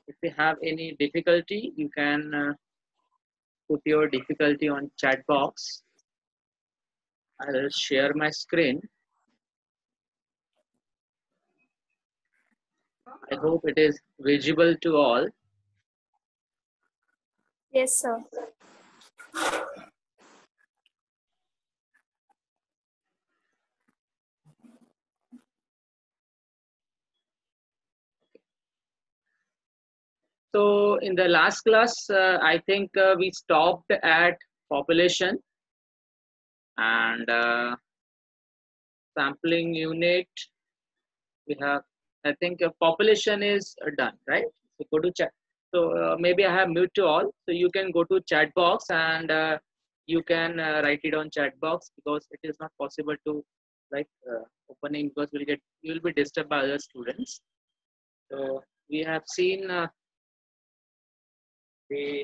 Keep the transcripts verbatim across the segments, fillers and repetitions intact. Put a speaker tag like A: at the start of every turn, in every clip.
A: If you have any difficulty, you can uh, put your difficulty on chat box. I will share my screen. I hope it is visible to all.
B: Yes, sir.
A: So in the last class, uh, I think uh, we stopped at population and uh, sampling unit. We have, I think, uh, population is uh, done, right? So go to chat. So uh, maybe I have mute to all. So you can go to chat box and uh, you can uh, write it on chat box, because it is not possible to like uh, opening, because we'll get you will be disturbed by other students. So we have seen uh, the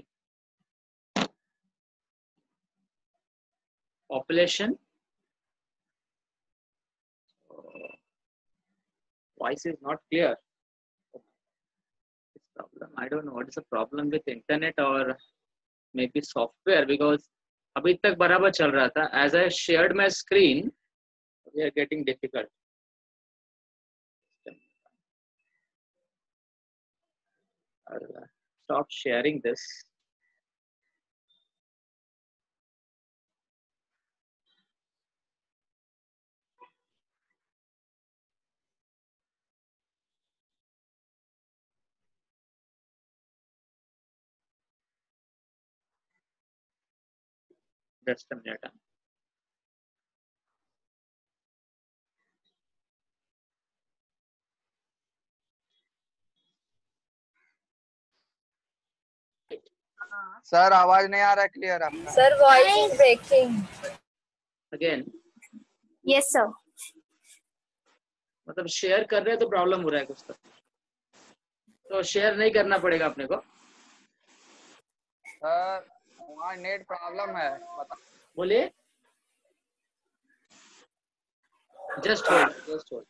A: population. Uh, voice is not clear. This problem, I don't know what is the problem with internet or maybe software, because अभी तक बराबर चल रहा था. As I shared my screen, we are getting difficult. I'll stop sharing this. Just a minute.
C: Sir आवाज नहीं आ रहा है क्लियर आपका.
B: Sir, voice is breaking.
A: Again,
B: Yes, sir.
A: मतलब शेयर कर रहे हैं तो प्रॉब्लम हो रहा है कुछ तो तो शेयर नहीं करना पड़ेगा अपने को.
C: सर वहाँ नेट प्रॉब्लम है.
A: बोलिए. Just hold just hold.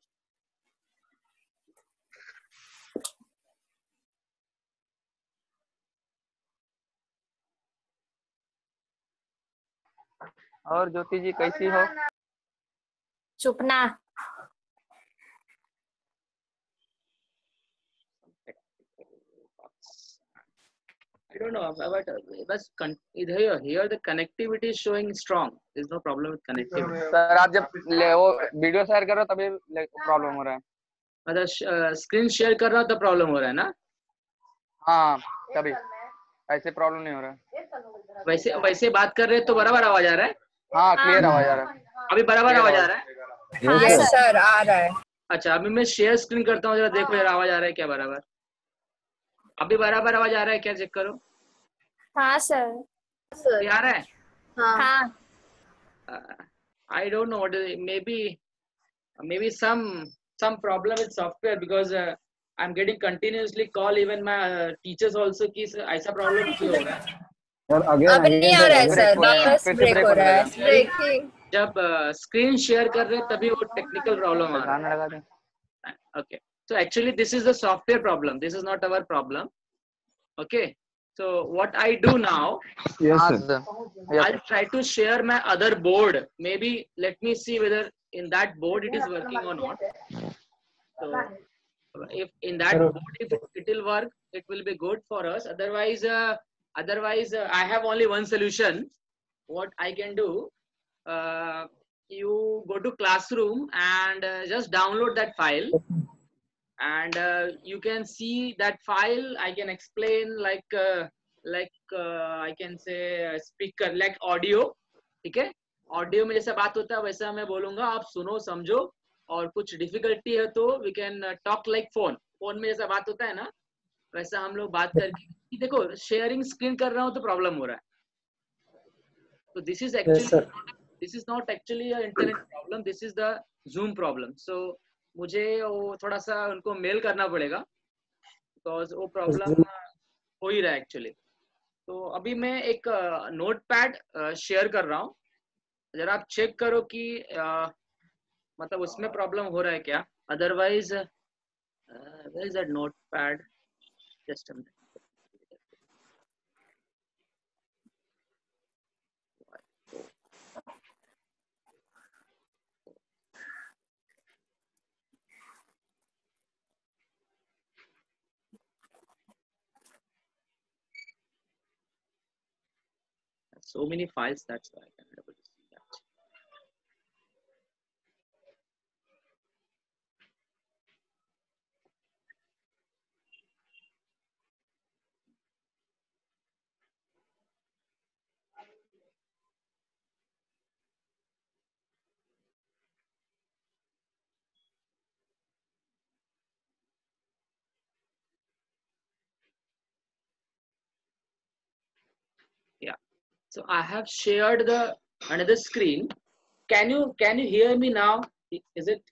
C: और ज्योति जी कैसी हो?
B: चुपना.
A: I don't know, but but here here the connectivity is showing strong. There is no problem with connectivity.
C: Sir आप जब ले वो वीडियो शेयर कर रहे हो तभी प्रॉब्लम हो रहा है.
A: मतलब स्क्रीन शेयर कर रहा हो तो प्रॉब्लम हो रहा है ना?
C: हाँ कभी ऐसे प्रॉब्लम नहीं हो रहा है.
A: वैसे वैसे बात कर रहे हैं तो बराबर आवाज आ रहा है?
C: हाँ क्लियर आवाज आ रहा है.
A: अभी बराबर आवाज आ रहा है?
B: हाँ सर आ रहा है.
A: अच्छा अभी मैं शेयर स्क्रीन करता हूँ, जरा देखो जरा आवाज आ रहा है क्या बराबर? अभी बराबर आवाज आ रहा है क्या, चेक करो.
B: हाँ सर.
A: अभी आ रहा है?
B: हाँ.
A: I don't know what is, maybe maybe some some problem with software, because uh, I'm getting continuously call, even my uh, teachers also कि ऐसा problem क्यों हो रहा है?
B: अब नहीं आ रहा है सर, वापस ब्रेक हो रहा है. ब्रेकिंग.
A: जब स्क्रीन शेयर कर रहे हैं तभी वो टेक्निकल प्रॉब्लम आ रहा है. Okay, so actually this is the software problem, this is not our problem. Okay, so what I do now,
C: yes sir,
A: I'll try to share my other board. Maybe let me see whether in that board it is working or not. So if in that board if it will work, it will be good for us. Otherwise, uh, otherwise uh, I have only one solution. What I can do, uh, you go to Classroom and uh, just download that file, and uh, you can see that file. I can explain like uh, like uh, I can say uh, speaker like audio. ठीक है, audio में जैसा बात होता है वैसा मैं बोलूंगा, आप सुनो समझो, और कुछ डिफिकल्टी है तो we can talk like phone. Phone में जैसा बात होता है ना वैसा हम लोग बात करके. देखो शेयरिंग स्क्रीन कर रहा हूँ तो प्रॉब्लम हो रहा है. तो this is actually this is not actually internet problem, this is the Zoom problem. So मुझे वो थोड़ा सा उनको मेल करना पड़ेगा, बिकॉज वो प्रॉब्लम हो ही रहा है एक्चुअली. तो अभी मैं एक नोट पैड शेयर कर रहा हूँ, जरा आप चेक करो कि uh, मतलब उसमें प्रॉब्लम हो रहा है क्या. Otherwise where is that notepad? Just a minute. So many files, that's why I can't able to see that. Yeah. So I have shared the another screen. Can you can you hear me now? Is it?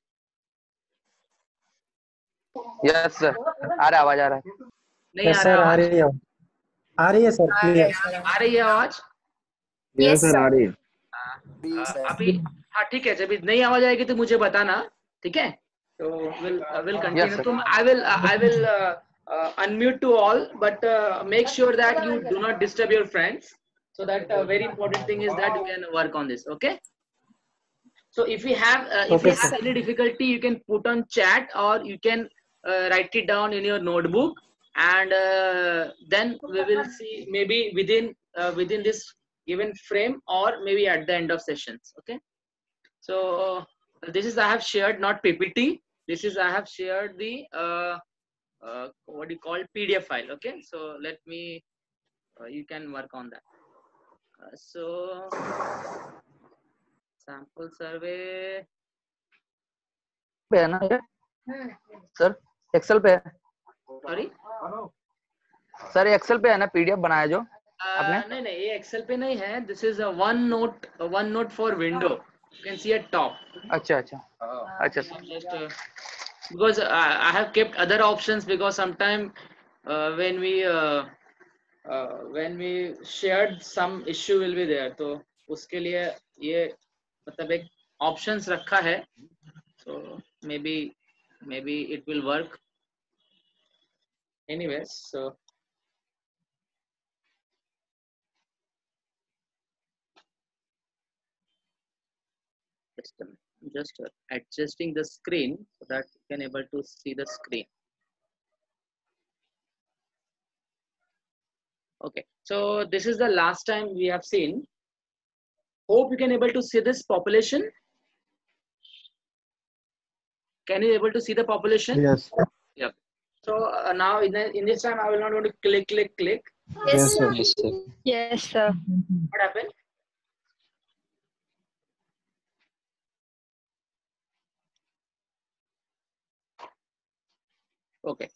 C: Yes sir. आ रहा आवाज आ रहा है.
A: नहीं
D: Yes
A: आ
D: sir,
A: रहा
D: आ
A: आवाज?
D: रही है आ रही है सर क्लियर
A: आ रही है आवाज?
B: Yes, sir.
E: आ रही है.
A: आ, अभी हाँ ठीक है, जब नहीं आवाज आएगी तो मुझे बताना, ठीक है? तो विल विल कंटिन्यू. तुम I will I will unmute to all, but uh, make sure that you do not disturb your friends. So that uh, very important thing is that we can work on this. Okay. So if you have uh, if
D: Okay,
A: you have
D: sir.
A: any difficulty, you can put on chat or you can uh, write it down in your notebook, and uh, then we will see maybe within uh, within this given frame or maybe at the end of sessions. Okay. So this is I have shared not P P T. This is I have shared the uh, uh, what do you call P D F file. Okay. So let me uh, you can work on that. Uh, so sample survey.
C: पे है ना ये sir? Excel पे है
A: Sorry.
C: Sir, Excel पे है ना PDF बनाया जो आपने?
A: Uh, नहीं नहीं ये एक्सेल पे नहीं है. This is a one note a one note for window. You can see at top.
C: अच्छा अच्छा अच्छा sir.
A: Just uh, because uh, I have kept other options because sometime uh, when we uh, uh, when we shared some issue will be there. तो उसके लिए ये मतलब एक options रखा है. So maybe maybe it will work. Anyways, so just um, just uh, adjusting the screen so that you can able to see the screen. Okay, so this is the last time we have seen. Hope you can able to see this population. Can you able to see the population?
D: Yes.
A: Yep. So uh, now in, the, in this time I will not want to click click click.
B: Yes, sir.
E: Yes, sir.
B: Yes, sir.
A: What happened? Okay.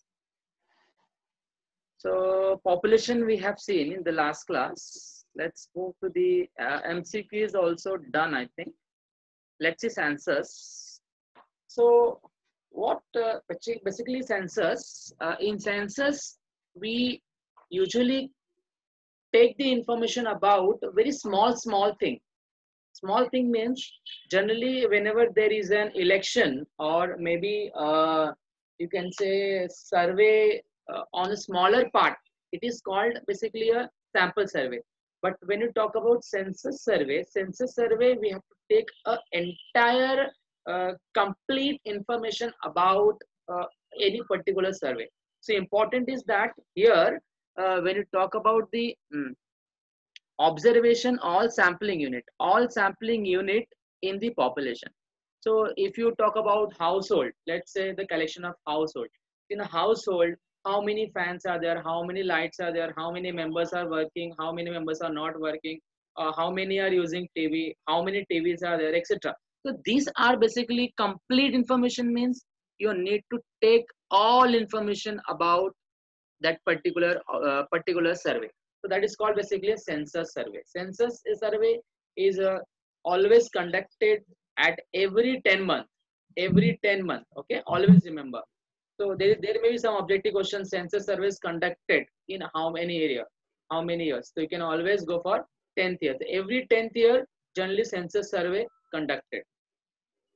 A: So population we have seen in the last class. Let's move to the uh, M C Q is also done, I think. Let's see census. So what uh, basically census, uh, in census we usually take the information about a very small small thing. Small thing means generally whenever there is an election or maybe uh, you can say survey uh, on a smaller part, it is called basically a sample survey. But when you talk about census survey, census survey, we have to take a entire uh, complete information about uh, any particular survey. So important is that here uh, when you talk about the mm, observation all sampling unit, all sampling unit in the population. So if you talk about household, let's say the collection of household. In a household, how many fans are there, how many lights are there, how many members are working, how many members are not working, uh, how many are using T V, how many T Vs are there, et cetera. So these are basically complete information, means you need to take all information about that particular uh, particular survey. So that is called basically a census survey. Census survey is uh, always conducted at every ten months. Every ten months. Okay, always remember. So there, there may be some objective questions. Census survey is conducted in how many area, how many years. So you can always go for tenth year. So every tenth year, generally census survey conducted.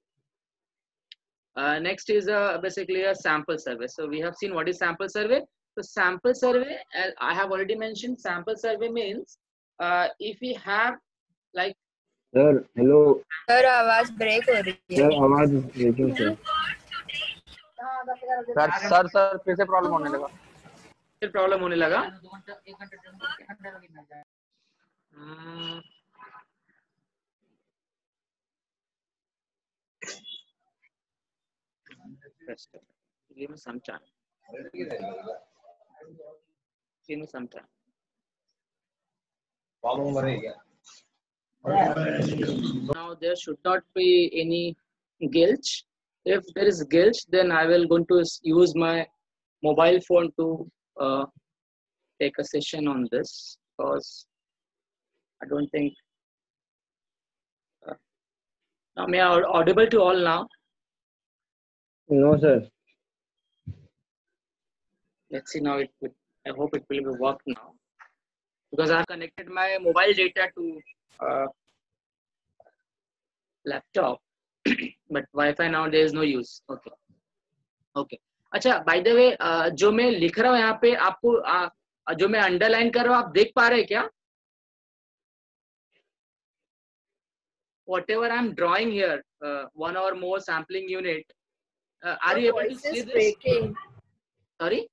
A: Uh, next is uh, basically a sample survey. So we have seen what is sample survey. So sample survey, as I have already mentioned, sample survey means uh, if we have like.
E: Sir, hello.
B: Sir, आवाज break हो रही है.
E: Sir, आवाज breaking sir.
C: Sir sir sir फिर से problem होने लगा.
A: फिर प्रॉब्लम होने लगा. Hmm. Give me some time. Give me some time. Now there should not be any glitch. If there is glitch, then I will going to use my mobile phone to uh, take a session on this, because I don't think. Uh, now, may I audible to all now?
E: No sir.
A: Let's see now. It would, I hope it will work now, because I have connected my mobile data to uh, laptop, but Wi-Fi now there is no use. Okay, okay. अच्छा, by the way, uh, जो मैं लिख रहा हूँ यहाँ पे आपको uh, जो मैं अंडरलाइन कर रहा हूँ आप देख पा रहे हैं क्या? Whatever I am drawing here, uh, one or more sampling unit. Uh, are you able to see this?
B: Breaking.
A: Sorry.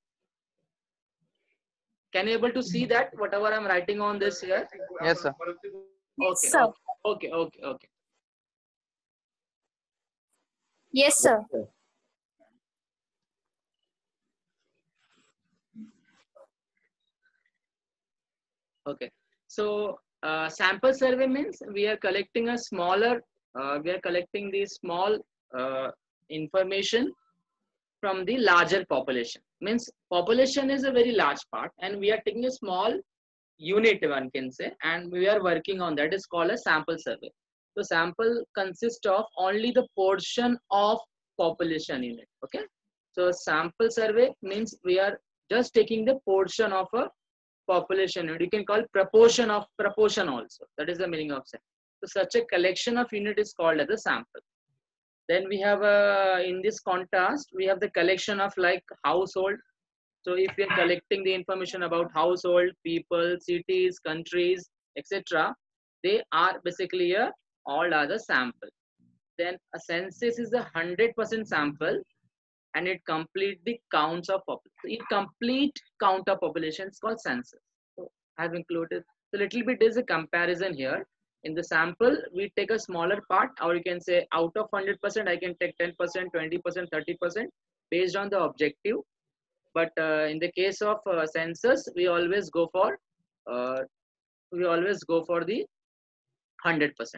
A: Can you able to see that whatever I'm writing on this here?
C: Yes sir.
A: Okay.
B: Sir.
A: Okay. Okay. Okay.
B: Yes, sir.
A: Okay. So uh, sample survey means we are collecting a smaller. Uh, we are collecting the small uh, information from the larger population. Means population is a very large part, and we are taking a small unit, one can say, and we are working on that. Is called a sample survey. So sample consists of only the portion of population unit. Okay. So sample survey means we are just taking the portion of a population unit. You can call proportion of proportion also. That is the meaning of sample. So such a collection of unit is called as a sample. Then we have a, in this contrast, we have the collection of like household. So if we are collecting the information about household, people, cities, countries, et cetera, they are basically a all are the sample. Then a census is a hundred percent sample, and it completely counts of population. It complete count of population is called census. So I have included a little bit is a comparison here. In the sample, we take a smaller part, or you can say out of one hundred percent, I can take ten percent, twenty percent, thirty percent based on the objective. But uh, in the case of uh, census, we always go for uh, we always go for the one hundred percent.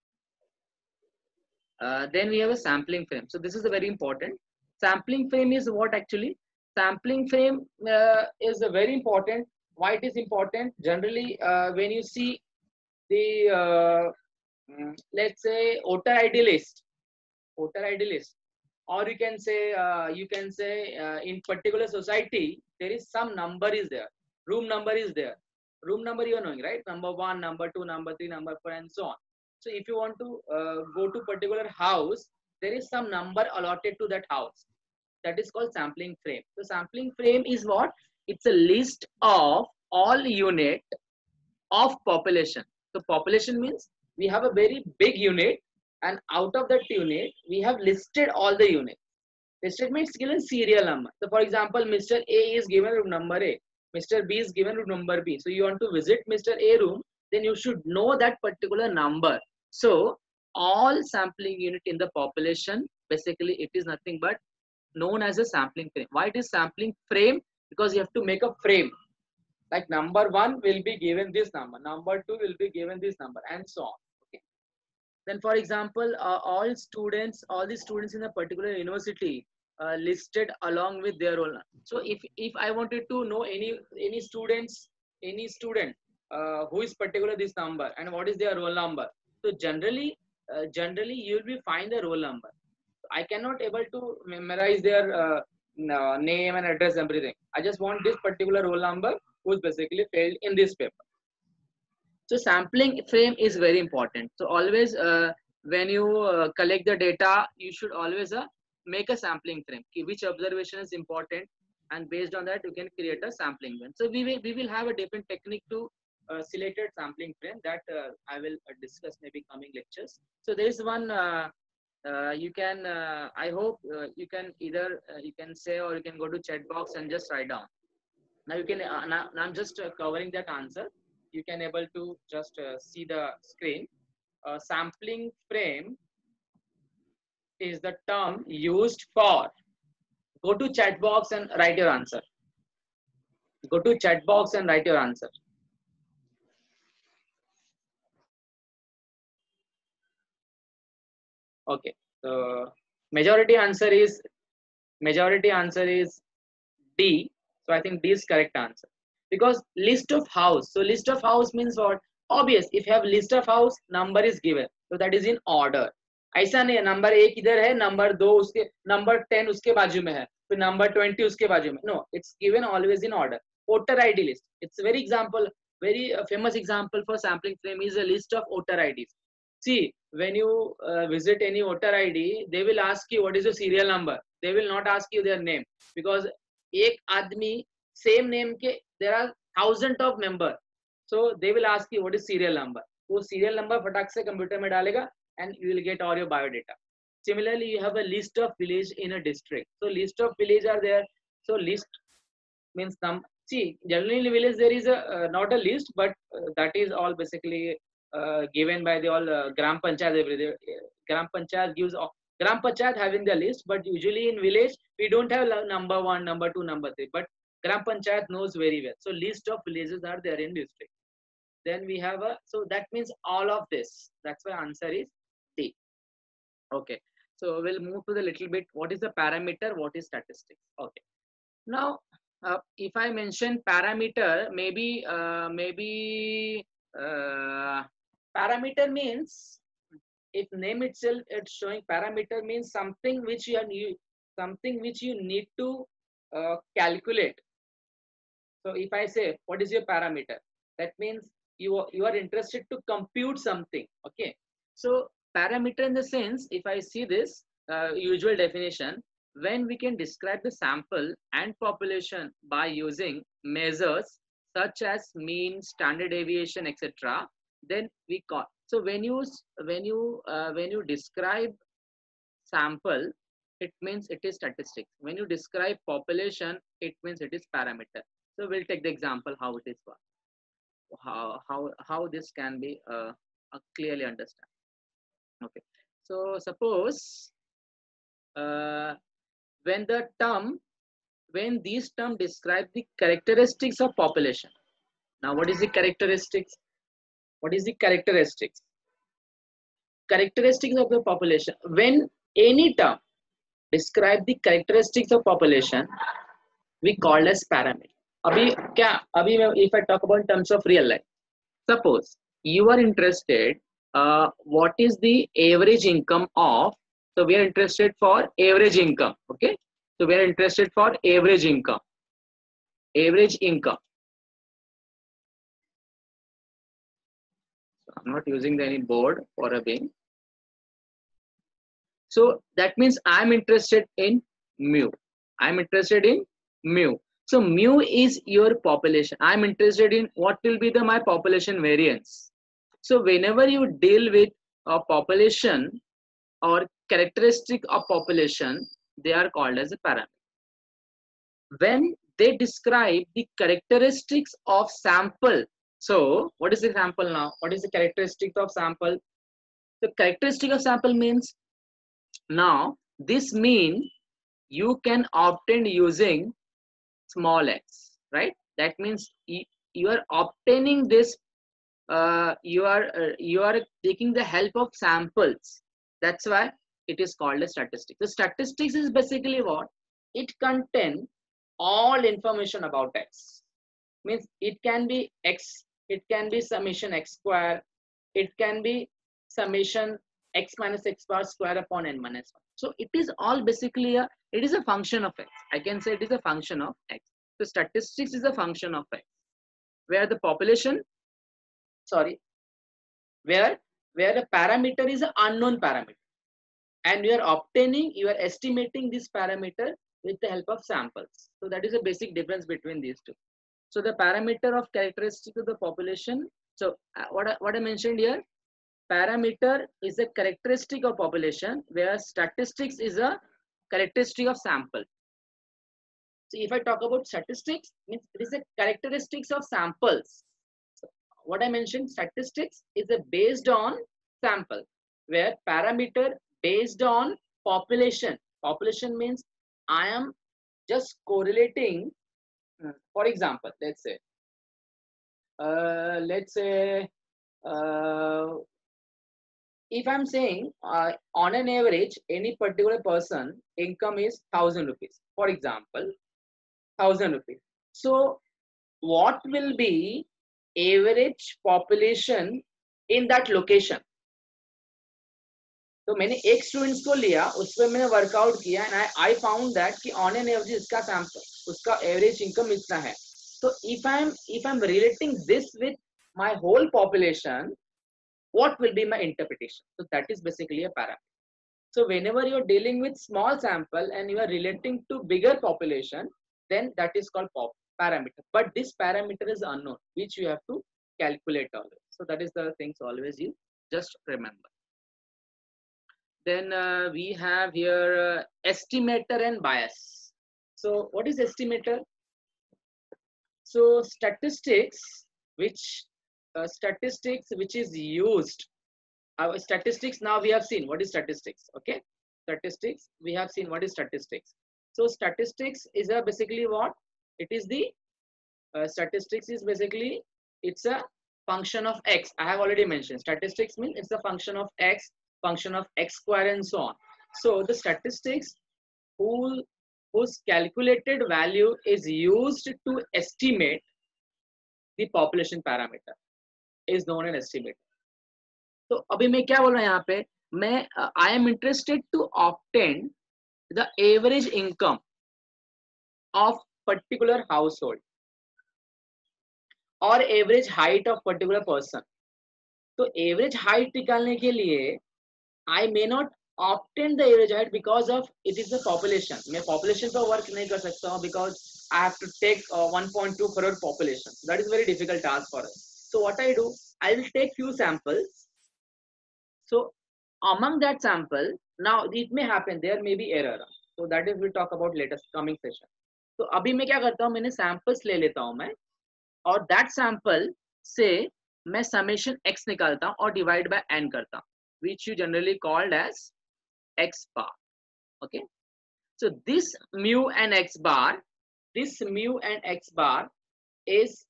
A: Uh, then we have a sampling frame. So this is a very important. Sampling frame is what actually? Sampling frame uh, is a very important. Why it is important? Generally, uh, when you see the uh, let's say voter I D list, voter I D list, or you can say uh, you can say uh, in particular society there is some number is there, room number is there, room number you are knowing, right? Number one, number two, number three, number four, and so on. So if you want to uh, go to particular house, there is some number allotted to that house. That is called sampling frame. So sampling frame is what? It's a list of all unit of population. So population means we have a very big unit, and out of that unit we have listed all the units. Listed means given serial number. So for example, Mister A is given room number A, Mister B is given room number B. So you want to visit Mister A room, then you should know that particular number. So all sampling unit in the population, basically it is nothing but known as a sampling frame. Why it is sampling frame? Because you have to make a frame. Like number one will be given this number, number two will be given this number, and so on. Okay. Then for example, uh, all students, all the students in a particular university uh, listed along with their roll number. So if if I wanted to know any any students, any student uh, who is particular this number and what is their roll number, so generally uh, generally you will be find the roll number. I cannot able to memorize their uh, name and address, everything. I just want this particular roll number who is basically failed in this paper. So sampling frame is very important. So always uh, when you uh, collect the data, you should always uh, make a sampling frame. Which observation is important and based on that you can create a sampling frame. So we will we will have a different technique to uh, selected sampling frame that uh, I will uh, discuss maybe coming lectures. So there is one uh, uh, you can uh, I hope uh, you can either uh, you can say, or you can go to chat box and just write down. Now you can uh, now, now I'm just uh, covering that answer. You can able to just uh, see the screen. Uh, sampling frame is the term used for. Go to chat box and write your answer. Go to chat box and write your answer. Okay. So majority answer is majority answer is D. So I think D is correct answer. Because list of house. So list of house means what? Obvious. If you have list of house, number is given. So that is in order. ऐसा नहीं है number एक इधर है, number दो उसके, number ten उसके बाजू में है, फिर नंबर ट्वेंटी उसके बाजू में. No, it's given always in order. Voter I D list. It's a very example, very uh, famous example for sampling frame is a list of voter I Ds. See, when you uh, visit any voter I D, they will ask you what is your serial number. They will not ask you their name, because एक आदमी same name के there are thousand of member. So they will ask you what is serial number. वो serial number फटाक से computer में डालेगा and you will get all your biodata. Similarly, you have a list of village in a district. So list of village are there. So list means some. See, generally in village there is a uh, not a list, but uh, that is all basically uh, given by the all uh, gram panchayat. Every gram panchayat gives all, gram panchayat having the list, but usually in village we don't have number one, number two, number three. But gram panchayat knows very well. So list of villages are there in district. Then we have a, so that means all of this. That's why answer is D. Okay. So we'll move to the little bit. What is the parameter? What is statistics? Okay. Now, uh, if I mention parameter, maybe, uh, maybe uh, parameter means, if name itself it's showing parameter means something which you are new, something which you need to uh, calculate. So if I say, what is your parameter? That means you are, you are interested to compute something. Okay. So parameter in the sense, if I see this uh, usual definition, when we can describe the sample and population by using measures such as mean, standard deviation, et cetera, then we call. So when you when you uh, when you describe sample, it means it is statistics. When you describe population, it means it is parameter. So we'll take the example how it is work. How how how this can be uh, uh, clearly understand. Okay, so suppose uh, when the term, when these terms describe the characteristics of population. Now, what is the characteristics? What is the characteristics? Characteristics of the population. When any term describe the characteristics of population, we call as parameter. Abhi kya? Abhi if I talk about in terms of real life, suppose you are interested. Uh, what is the average income of, so we are interested for average income. Okay, so we are interested for average income, average income. So I'm not using any board for a being. So that means I'm interested in mu. I'm interested in mu. So mu is your population. I'm interested in what will be the my population variance. So whenever you deal with a population or characteristic of population, they are called as a parameter. When they describe the characteristics of sample, so what is the sample now? What is the characteristic of sample? The characteristic of sample means, now this mean you can obtain using small x, right? That means you are obtaining this. Uh, you are uh, you are taking the help of samples. That's why it is called a statistic. The statistics is basically what? It contains all information about x. Means it can be x, it can be summation x square, it can be summation x minus x bar square upon n minus one. So it is all basically a, it is a function of x. I can say it is a function of x. So statistics is a function of x, where the population, sorry, where where the parameter is an unknown parameter, and you are obtaining, you are estimating this parameter with the help of samples. So that is a basic difference between these two. So the parameter of characteristic of the population. So uh, what I, what I mentioned here, parameter is a characteristic of population, where statistics is a characteristic of sample. So if I talk about statistics, means it is a characteristics of samples. So what I mentioned, statistics is a based on sample, where parameter based on population. Population means I am just correlating. For example, let's say, uh, let's say, uh, if I'm saying uh, on an average, any particular person income is thousand rupees, for example, thousand rupees. So what will be average population in that location? तो मैंने एक students को लिया, उस पर मैंने workout किया and I I found that कि ऑन एन एवरेज इसका सैंपल उसका एवरेज इनकम इतना है. So if I'm if I'm relating this with my whole population, what will be my interpretation? So that is basically a parameter. So whenever you're dealing with small sample and you are relating to bigger population, then that is called pop parameter. But this parameter is unknown, which you have to calculate always. So that is the things always you just remember. Then uh, we have here uh, estimator and bias. So what is estimator? So statistics, which uh, statistics which is used. Our statistics, now we have seen what is statistics. Okay, statistics we have seen what is statistics. So statistics is a basically what it is the uh, statistics is basically it's a function of x. I have already mentioned statistics means it's a function of x, function of x square and so on. So the statistics who whose calculated value is used to estimate the population parameter is known as estimator. तो अभी मैं क्या बोल रहा हूँ यहाँ पे, मैं I am interested to obtain the average income of particular household or average height of particular person. तो average height निकालने के लिए I may not obtain the average height because of it is the population. मैं population पर work नहीं कर सकता हूँ because I have to take uh, one point two crore population. So that is very difficult task for us. So what I do, I will take few samples. So among that sample, now it may happen there may be error. So that is we'll talk about later coming session. तो अभी मैं क्या करता हूँ, मैंने samples ले लेता हूँ मैं और that sample से मैं summation x निकालता हूँ और divide by n करता हूँ, which you generally called as x bar. Okay, so this mu and x bar, this mu and x bar is,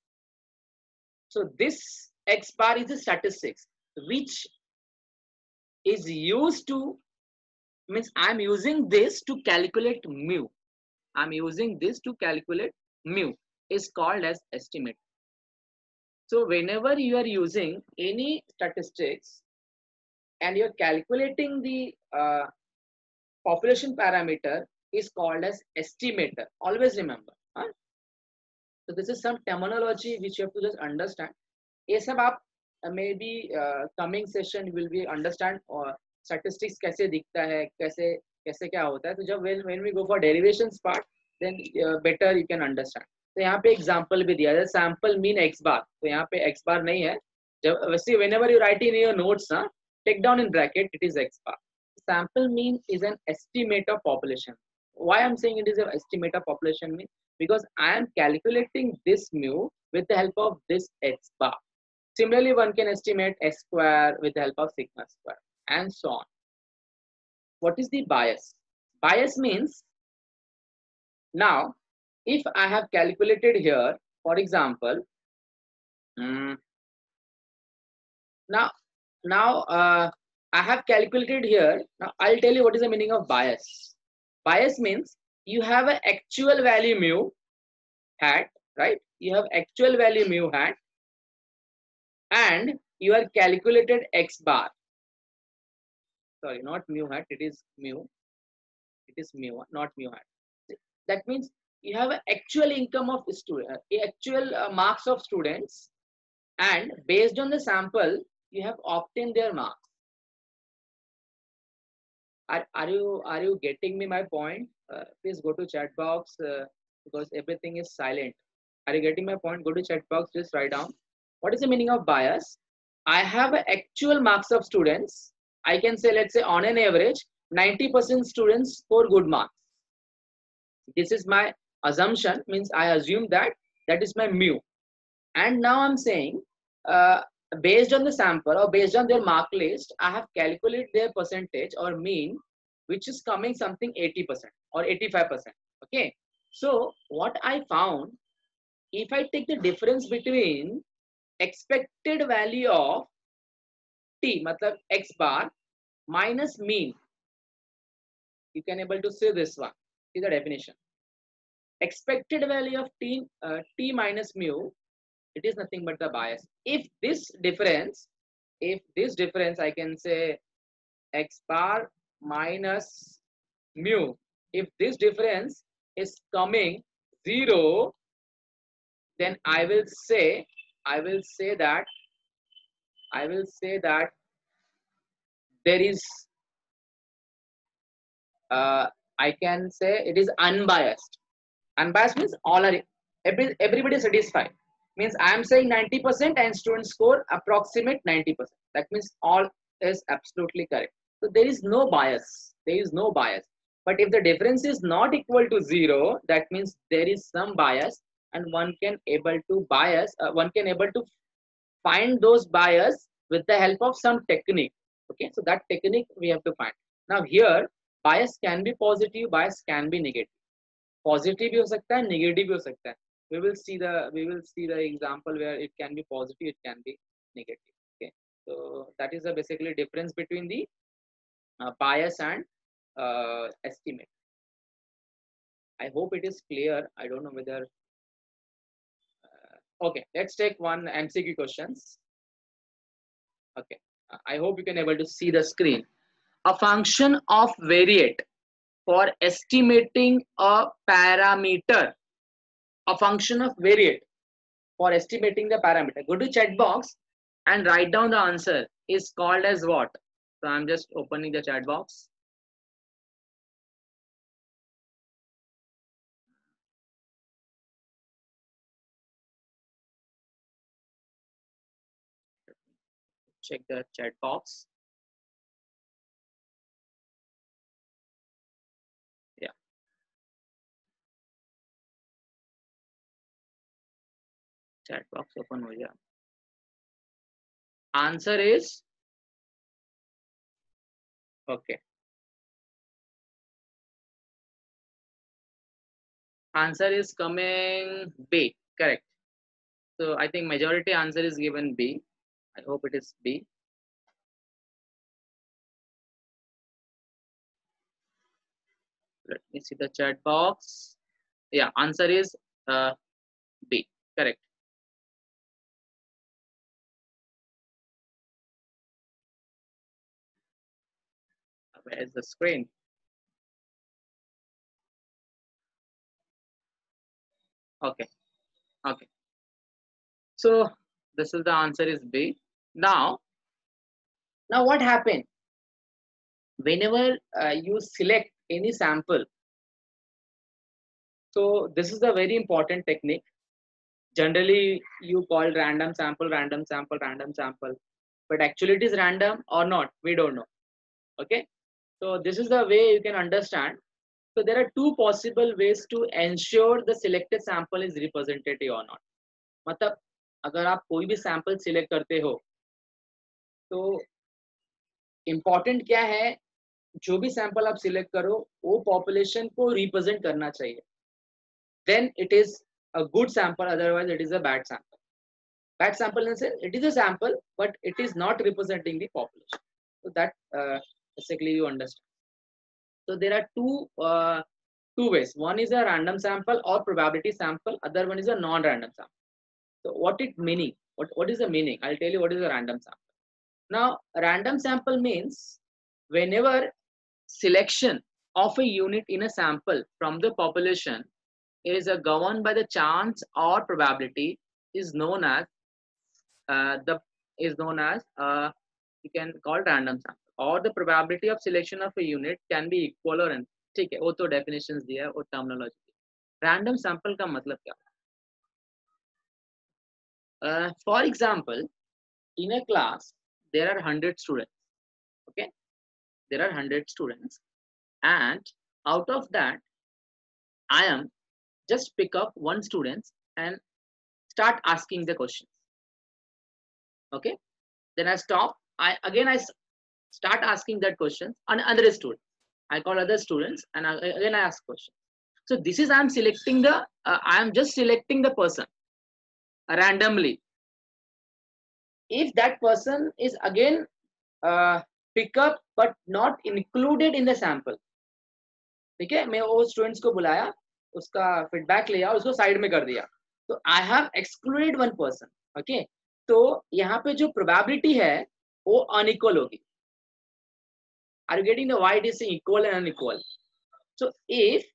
A: so this x bar is the statistics which is used to, means I'm using this to calculate mu. I'm using this to calculate mu is called as estimate. So whenever you are using any statistics and you're calculating the uh, population parameter is called as estimator. Always remember. Huh? So this is some terminology which you have to just understand. ये सब आप maybe uh, coming session will be understand और statistics कैसे दिखता है, कैसे कैसे क्या होता है. तो जब when when we go for derivations part, then uh, better you can understand. तो यहाँ पे example भी दिया है, sample mean x bar. तो यहाँ पे x bar नहीं है. जब वैसे whenever you write in your notes, ना, take down in bracket it is x bar. Sample mean is an estimate of population. Why I'm saying it is an estimate of population mean? Because I am calculating this mu with the help of this x bar. Similarly, one can estimate s square with the help of sigma square and so on. What is the bias? Bias means, now if I have calculated here, for example, um, now now uh, I have calculated here. Now I'll tell you what is the meaning of bias. Bias means you have an actual value mu hat, right? You have actual value mu hat and you are calculated x bar. Sorry, not mu hat, it is mu. It is mu, not mu hat. That means you have an actual income of student, actual uh, marks of students, and based on the sample, you have obtained their marks. Are, are you are you getting me my point? Uh, please go to chat box uh, because everything is silent. Are you getting my point? Go to chat box. Just write down. What is the meaning of bias? I have a actual marks of students. I can say, let's say on an average, ninety percent students score good marks. This is my assumption. Means I assume that that is my mu. And now I'm saying, uh, based on the sample or based on their mark list, I have calculated their percentage or mean, which is coming something eighty percent or eighty-five percent. Okay. So what I found, if I take the difference between expected value of t, matlab x bar, minus mean, you can able to see this one. See the definition. Expected value of t, uh, t minus mu, it is nothing but the bias. If this difference, if this difference, I can say x bar minus mu, if this difference is coming zero, then I will say, I will say that, I will say that there is, uh, I can say it is unbiased. Unbiased means all are, every, everybody is satisfied. Means I am saying ninety percent and students score approximate ninety percent. That means all is absolutely correct. So there is no bias. There is no bias. But if the difference is not equal to zero, that means there is some bias, and one can able to bias. Uh, one can able to find those bias with the help of some technique. Okay, so that technique we have to find. Now here, bias can be positive, bias can be negative. Positive भी हो सकता है, negative भी हो सकता है. We will see the we will see the example where it can be positive, it can be negative. Okay, so that is the basically difference between the uh, bias and uh, estimate. I hope it is clear. I don't know whether. Uh, okay, let's take one M C Q questions. Okay, I hope you can able to see the screen. A function of variate for estimating a parameter. A function of variate for estimating the parameter. Go to chat box and write down the answer is called as what? So I'm just opening the chat box. Check the chat box. Yeah. Chat box open हो गया. Answer is okay. Answer is coming B. Correct. So I think majority answer is given B. I hope it is B. Let me see the chat box. Yeah, answer is uh, B. Correct. Where is the screen? Okay. Okay. So this is the answer is B. Now, now what happened? Whenever uh, you select any sample, so this is a very important technique. Generally, you call random sample, random sample, random sample, but actually it is random or not, we don't know. Okay, so this is the way you can understand. So there are two possible ways to ensure the selected sample is representative or not. मतलब अगर आप कोई भी sample select करते हो, तो important क्या है, जो भी sample आप select करो, वो population को represent करना चाहिए. Then it is a good sample, otherwise it is a bad sample. Bad sample in the sense, it is a sample, but it is not representing the population. So that uh, basically you understand. So there are two uh, two ways. One is a random sample or probability sample. Other one is a non-random sample. So what it meaning? What what is the meaning? I'll tell you what is a random sample. Now, a random sample means whenever selection of a unit in a sample from the population is uh, governed by the chance or probability is known as uh, the is known as uh, you can call random sample. or the probability of selection of a unit can be equal or n. ठीक है, वो तो definitions दिया है और terminology. Random sample का मतलब क्या? Uh, for example, in a class there are one hundred students. Okay, there are one hundred students, and out of that I am just pick up one student and start asking the questions. Okay, then I stop. I again I start asking that question on other students. I call other students and I, again I ask questions. So this is I am selecting the uh, I am just selecting the person randomly. If that person is again uh, pick up but not included in the sample, ठीक है, मैं वो students को बुलाया, उसका feedback लिया, उसको side में कर दिया, तो I have excluded one person. Okay, तो यहाँ पे जो प्रोबेबिलिटी है वो अनइक्वल होगी. Are you getting the why it is equal and unequal? So if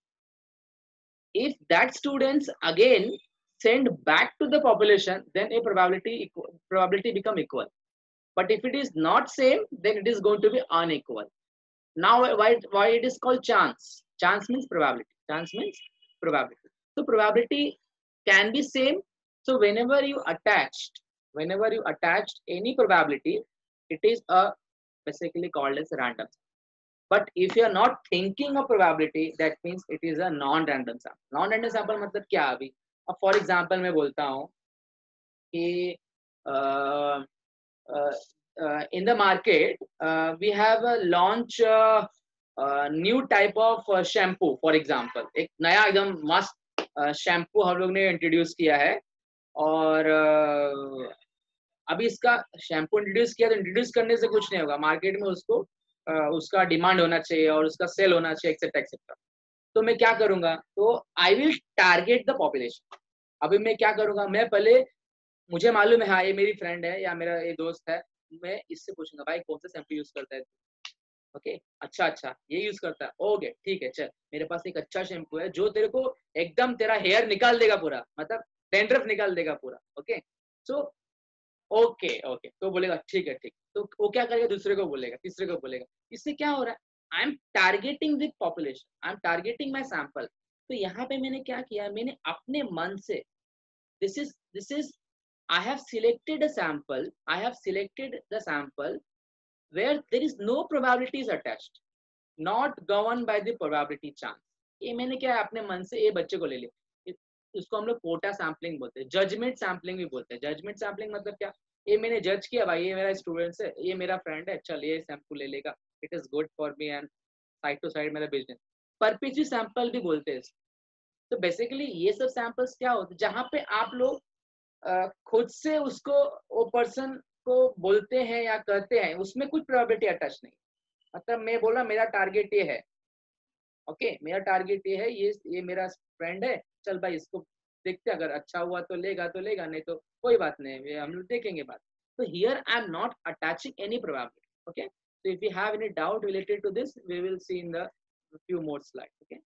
A: if that students again send back to the population, then a probability probability become equal. But if it is not same, then it is going to be unequal. Now why why it is called chance? Chance means probability. Chance means probability. So probability can be same. So whenever you attached whenever you attached any probability, it is a basically called as random. But if you are not thinking of probability, that means it is a non-random sample. Non-random sample मतलब क्या? अभी अब for example मैं बोलता हूँ कि uh, uh, uh, in the market uh, we have a launch uh, uh, new type of uh, shampoo. For example, एक नया एकदम मस्त uh, shampoo हम लोग ने introduce किया है, और uh, अभी इसका shampoo introduce किया, तो introduce करने से कुछ नहीं होगा, मार्केट में उसको Uh, उसका डिमांड होना चाहिए और उसका सेल होना चाहिए, एक्सेट्रा एक्सेट्रा. तो मैं क्या करूंगा? तो I will target the population. अभी मैं क्या करूंगा? मैं पहले, मुझे मालूम है हाँ ये मेरी फ्रेंड है या मेरा ये दोस्त है, मैं इससे पूछूंगा भाई कौन सा शैम्पू यूज करता है? ओके okay, अच्छा अच्छा ये यूज करता है, ओके ठीक है, चल मेरे पास एक अच्छा शैम्पू है जो तेरे को एकदम तेरा हेयर निकाल देगा पूरा, मतलब डैंड्रफ निकाल देगा पूरा. ओके, सो ओके ओके, तो बोलेगा ठीक है ठीक. तो वो क्या करेगा? दूसरे को बोलेगा, तीसरे को बोलेगा. इससे क्या हो रहा है? I am targeting the population, I am targeting my sample. तो यहाँ पे मैंने क्या किया? मैंने अपने मन से, this is this is I have selected a sample, I have selected the sample where there is no probabilities attached, not govern by the probability chance. ये मैंने क्या अपने मन से ये बच्चे को ले लिया. उसको हम लोग कोटा सैम्पलिंग बोलते हैं, जजमेंट सैम्पलिंग भी बोलते हैं. जजमेंट सैम्पलिंग मतलब क्या? ये मैंने जज किया भाई ये मेरा स्टूडेंट है, ये मेरा फ्रेंड है, चल ये सैंपल ले लेगा, it is good for me and side to side मेरा बिजनेस. परपेचुअल सैंपल भी बोलते हैं. तो बेसिकली ये सब सैंपल्स क्या होते हैं? जहाँ पे आप लोग खुद से उसको वो पर्सन को बोलते हैं या कहते हैं, उसमें कुछ प्रोबेबिलिटी अटैच नहीं. मतलब मैं बोला मेरा टारगेट ये है, ओके okay, मेरा टारगेट ये है, ये ये मेरा फ्रेंड है, चल भाई इसको देखते, अगर अच्छा हुआ तो लेगा तो लेगा, नहीं तो कोई बात नहीं, हम लोग देखेंगे बात. तो here I am not attaching any probability. Okay, so if you have any doubt related to this, we will see in the few more slides. Okay,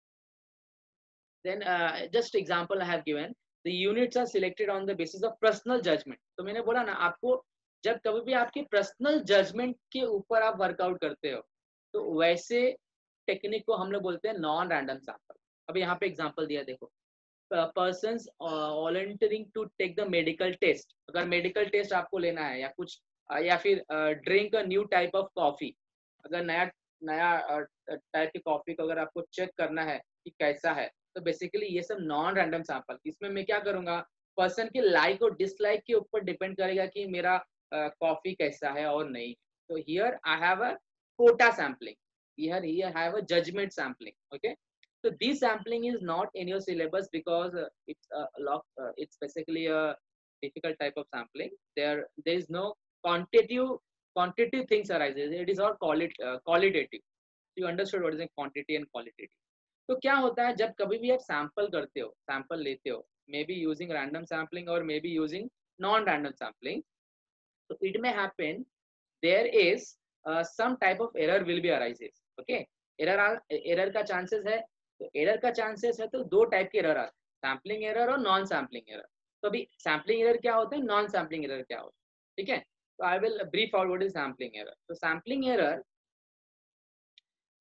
A: then uh, just example I have given, the units are selected on the basis of personal judgment. तो मैंने बोला ना आपको, जब कभी भी आपके personal judgement के ऊपर आप वर्कआउट करते हो, तो वैसे टेक्निक को हम लोग बोलते हैं नॉन रैंडम सैंपल. अब यहाँ पे एग्जांपल दिया देखो, persons volunteering to take the medical test. अगर मेडिकल टेस्ट आपको लेना है या कुछ uh, या फिर drink a new type of coffee, अगर नया नया टाइप की कॉफी को अगर आपको चेक करना है कि कैसा है, तो बेसिकली ये सब नॉन रैंडम सैंपल. इसमें मैं क्या करूंगा? पर्सन के लाइक और डिसलाइक के ऊपर डिपेंड करेगा कि मेरा कॉफी uh, कैसा है और नहीं. तो here I have a quota sampling, here here I have a judgment sampling. Okay, so this sampling is not in your syllabus because uh, it's a lot uh, it's basically a difficult type of sampling. There there is no quantitative quantitative things arises, it is all qualit uh, qualitative. You understood what is a quantity and qualitative. तो क्या होता है जब कभी भी आप sample करते हो, सैंपल लेते हो, may be using random sampling और may be using non random sampling, तो it may happen there is some type of error will be arises. Okay, error error का चांसेस है, तो एरर का चांसेस है तो दो टाइप के एरर आते हैं, सैम्पलिंग एरर और नॉन सैम्पलिंग एरर. तो अभी सैम्पलिंग एरर क्या होता है, नॉन सैम्पलिंग एरर क्या होता है, ठीक है. तो I will brief out what is sampling error. तो sampling error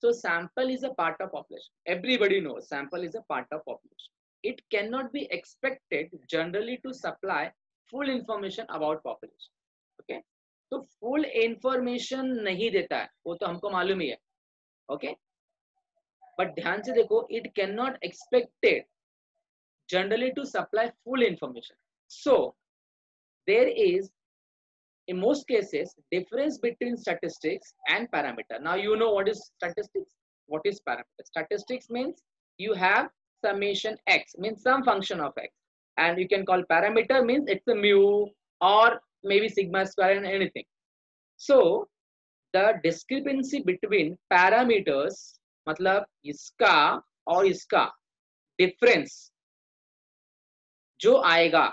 A: So sample is a part of population. Everybody knows sample is a part of population. It cannot be expected generally to supply full information about population. Okay, तो full information नहीं देता है, वो तो हमको मालूम ही है. Okay, but ध्यान से देखो, it cannot expected generally to supply full information. So there is, in most cases, difference between statistics and parameter. Now you know what is statistics, what is parameter. Statistics means you have summation x, means some function of x, and you can call parameter means it's a mu or maybe sigma square and anything. So the discrepancy between parameters, मतलब इसका और इसका difference जो आएगा,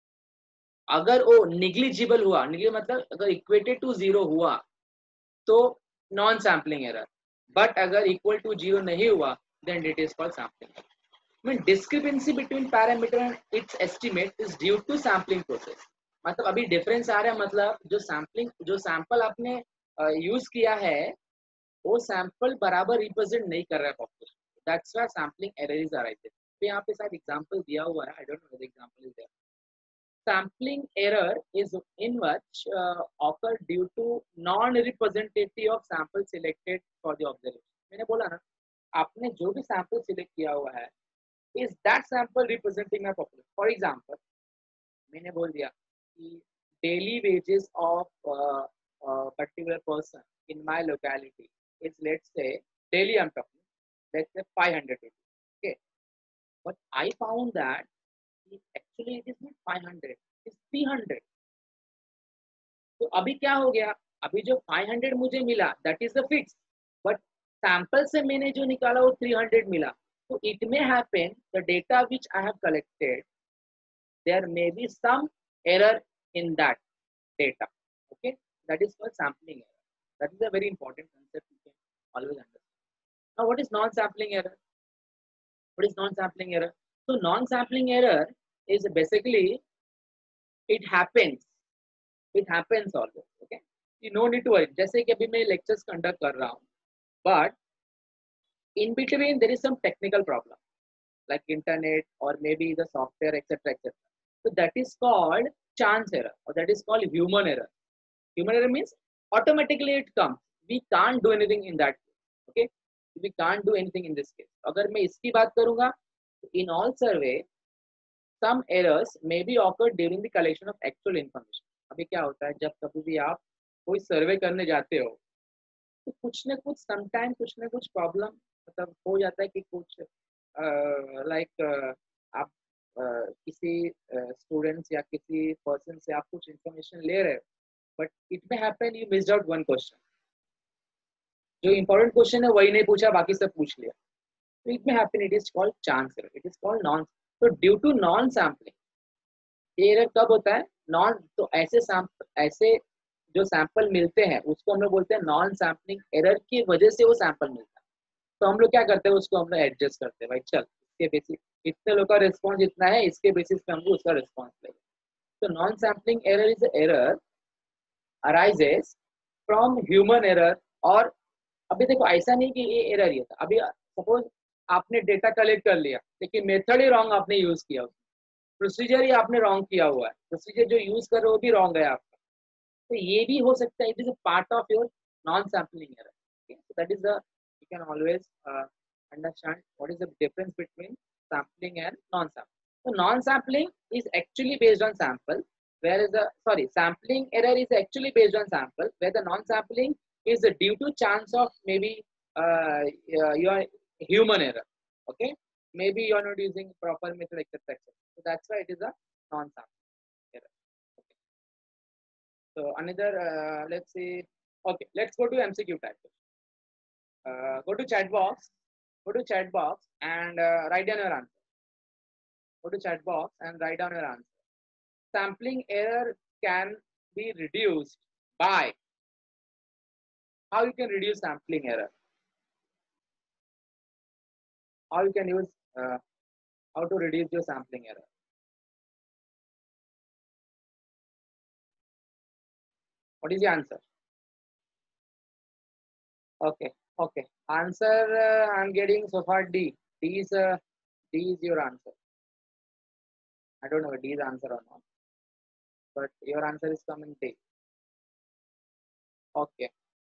A: अगर वो negligible हुआ, negligible मतलब अगर इक्वेटेड टू जीरो हुआ तो नॉन सैम्पलिंग एरर, बट अगर इक्वल टू जीरो नहीं हुआ then it is called sampling. Mean discrepancy between parameter and its estimate is due to sampling process. मतलब अभी डिफरेंस आ रहा है, मतलब जो सैम्पलिंग जो सैंपल आपने यूज uh, किया है वो सैंपल बराबर रिप्रेजेंट नहीं कर रहा है population. That's why sampling error is arising. तो यहाँ पे शायद एग्जांपल दिया हुआ है, I don't know the example is there. Sampling error is in which uh, occur due to non-representative of sample selected for the observation. मैंने बोला ना, आपने जो भी sample select किया हुआ है, is that sample representing my population? For example, मैंने बोल दिया कि daily wages of uh, uh, particular person in my locality is, let's say, daily I'm talking, let's say five hundred rupees. Okay, but I found that actually it is not five hundred, it is three hundred. तो अभी क्या हो गया, अभी जो five hundred मुझे मिला that is the fix, but sample से मैंने जो निकाला वो three hundred मिला. तो it may happen the data which I have collected, there may be some error in that data. Okay, that is called sampling error. That is a very important concept you can always understand. Now what is non-sampling error? What is non-sampling error? So non-sampling error is basically, it happens, it happens always. Okay, you no need to worry. जैसे कि अभी मैं lectures conduct कर रहा हूँ, but in between there is some technical problem like internet or maybe the software, etc, etc. So that is called chance error, or that is called human error. Human error means automatically it comes, we can't do anything in that case. Okay, we can't do anything in this case. अगर मैं इसकी बात करूँगा, in all survey some errors may be occurred during the collection of actual information. अभी क्या होता है, जब कभी भी आप कोई सर्वे करने जाते हो तो कुछ न कुछ समटाइम कुछ न कुछ प्रॉब्लम मतलब हो जाता है कि कुछ लाइक uh, like, uh, आप uh, किसी स्टूडेंट्स uh, या किसी पर्सन से आप कुछ इंफॉर्मेशन ले रहे हो, but it may happen you missed out one question, जो इंपॉर्टेंट क्वेश्चन है वही नहीं पूछा, बाकी सब पूछ लिया. तो it may happen, it is called chance error, it is called non. तो ड्यू टू नॉन सैम्पलिंग, ये एरर कब होता है? नॉन, तो ऐसे सैंपल ऐसे जो सैंपल मिलते हैं उसको हम लोग बोलते हैं नॉन सैम्पलिंग एरर की वजह से वो सैंपल मिलता है. तो हम लोग क्या करते हैं, उसको हम लोग एडजस्ट करते हैं, भाई चल इसके बेसिस इतने लोग का रिस्पॉन्स इतना है, इसके बेसिस पे हमको उसका रिस्पॉन्स लेंगे. तो non sampling error is error arises from human error. और अभी देखो ऐसा नहीं कि ये एरर ही था, अभी सपोज आपने डेटा कलेक्ट कर लिया लेकिन मेथड ही रॉन्ग आपने यूज किया, प्रोसीजर ही आपने रॉन्ग किया हुआ है, प्रोसीजर जो यूज कर रहे हो वो भी रॉन्ग है आपका, तो ये भी हो सकता है. It is a part of your non sampling error. So that is the, you can always understand what is the difference between sampling and non sampling. So non-sampling is actually based on sample, whereas the sorry sampling error is actually based on sample, where the non-sampling is due to chance of maybe uh, your human error. Okay, maybe you are not using proper method, etc, etc. So that's why it is a non-sampling error. Okay. So another uh, let's see. Okay, let's go to M C Q type. Uh, go to chat box. Go to chat box and uh, write down your answer. Go to chat box and write down your answer. Sampling error can be reduced by, how you can reduce sampling error, how you can use uh, how to reduce your sampling error. What is the answer? Okay, Okay. Answer uh, I'm getting so far D. D is uh, D is your answer. I don't know if D is answer or not, but your answer is coming D. Okay.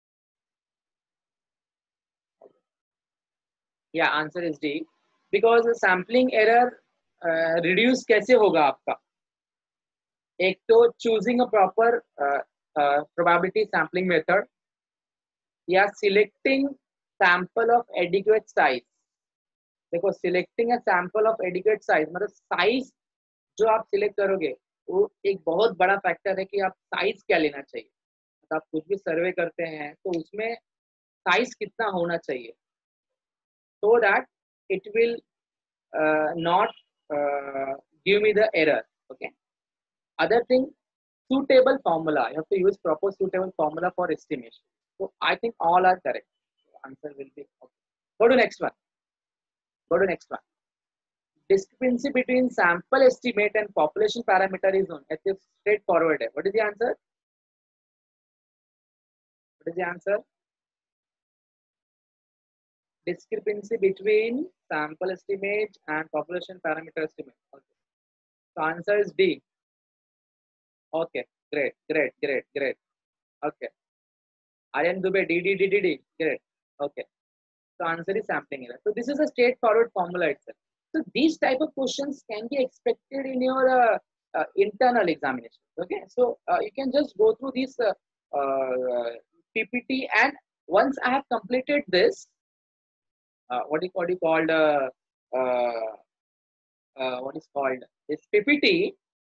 A: Yeah, answer is D. Because sampling error uh, reduce कैसे होगा आपका? एक तो choosing a proper uh, uh, probability sampling method या selecting sample of adequate size. देखो selecting a sample of adequate size मतलब size जो आप सिलेक्ट करोगे वो एक बहुत बड़ा फैक्टर है कि आप साइज क्या लेना चाहिए. तो आप कुछ भी सर्वे करते हैं तो उसमें साइज कितना होना चाहिए so that it will uh, not uh, give me the error. Okay. Other thing, suitable formula. You have to use proper suitable formula for estimation. So I think all are correct. Answer will be okay. Go to next one. Go to next one. Discrepancy between sample estimate and population parameter is known. It is straightforward. What is the answer? What is the answer? Discrepancy between sample estimate and population parameter estimate. Okay. So answer is D. Okay, great, great, great, great. Okay. Aryan Dubey, D, D, D, D, D. Great. Okay. So answer is sampling error. So this is a straightforward formula itself. So these type of questions can be expected in your uh, uh, internal examination. Okay. So uh, you can just go through this uh, uh, P P T, and once I have completed this, uh, what is what is called uh, uh, uh, what is called this P P T,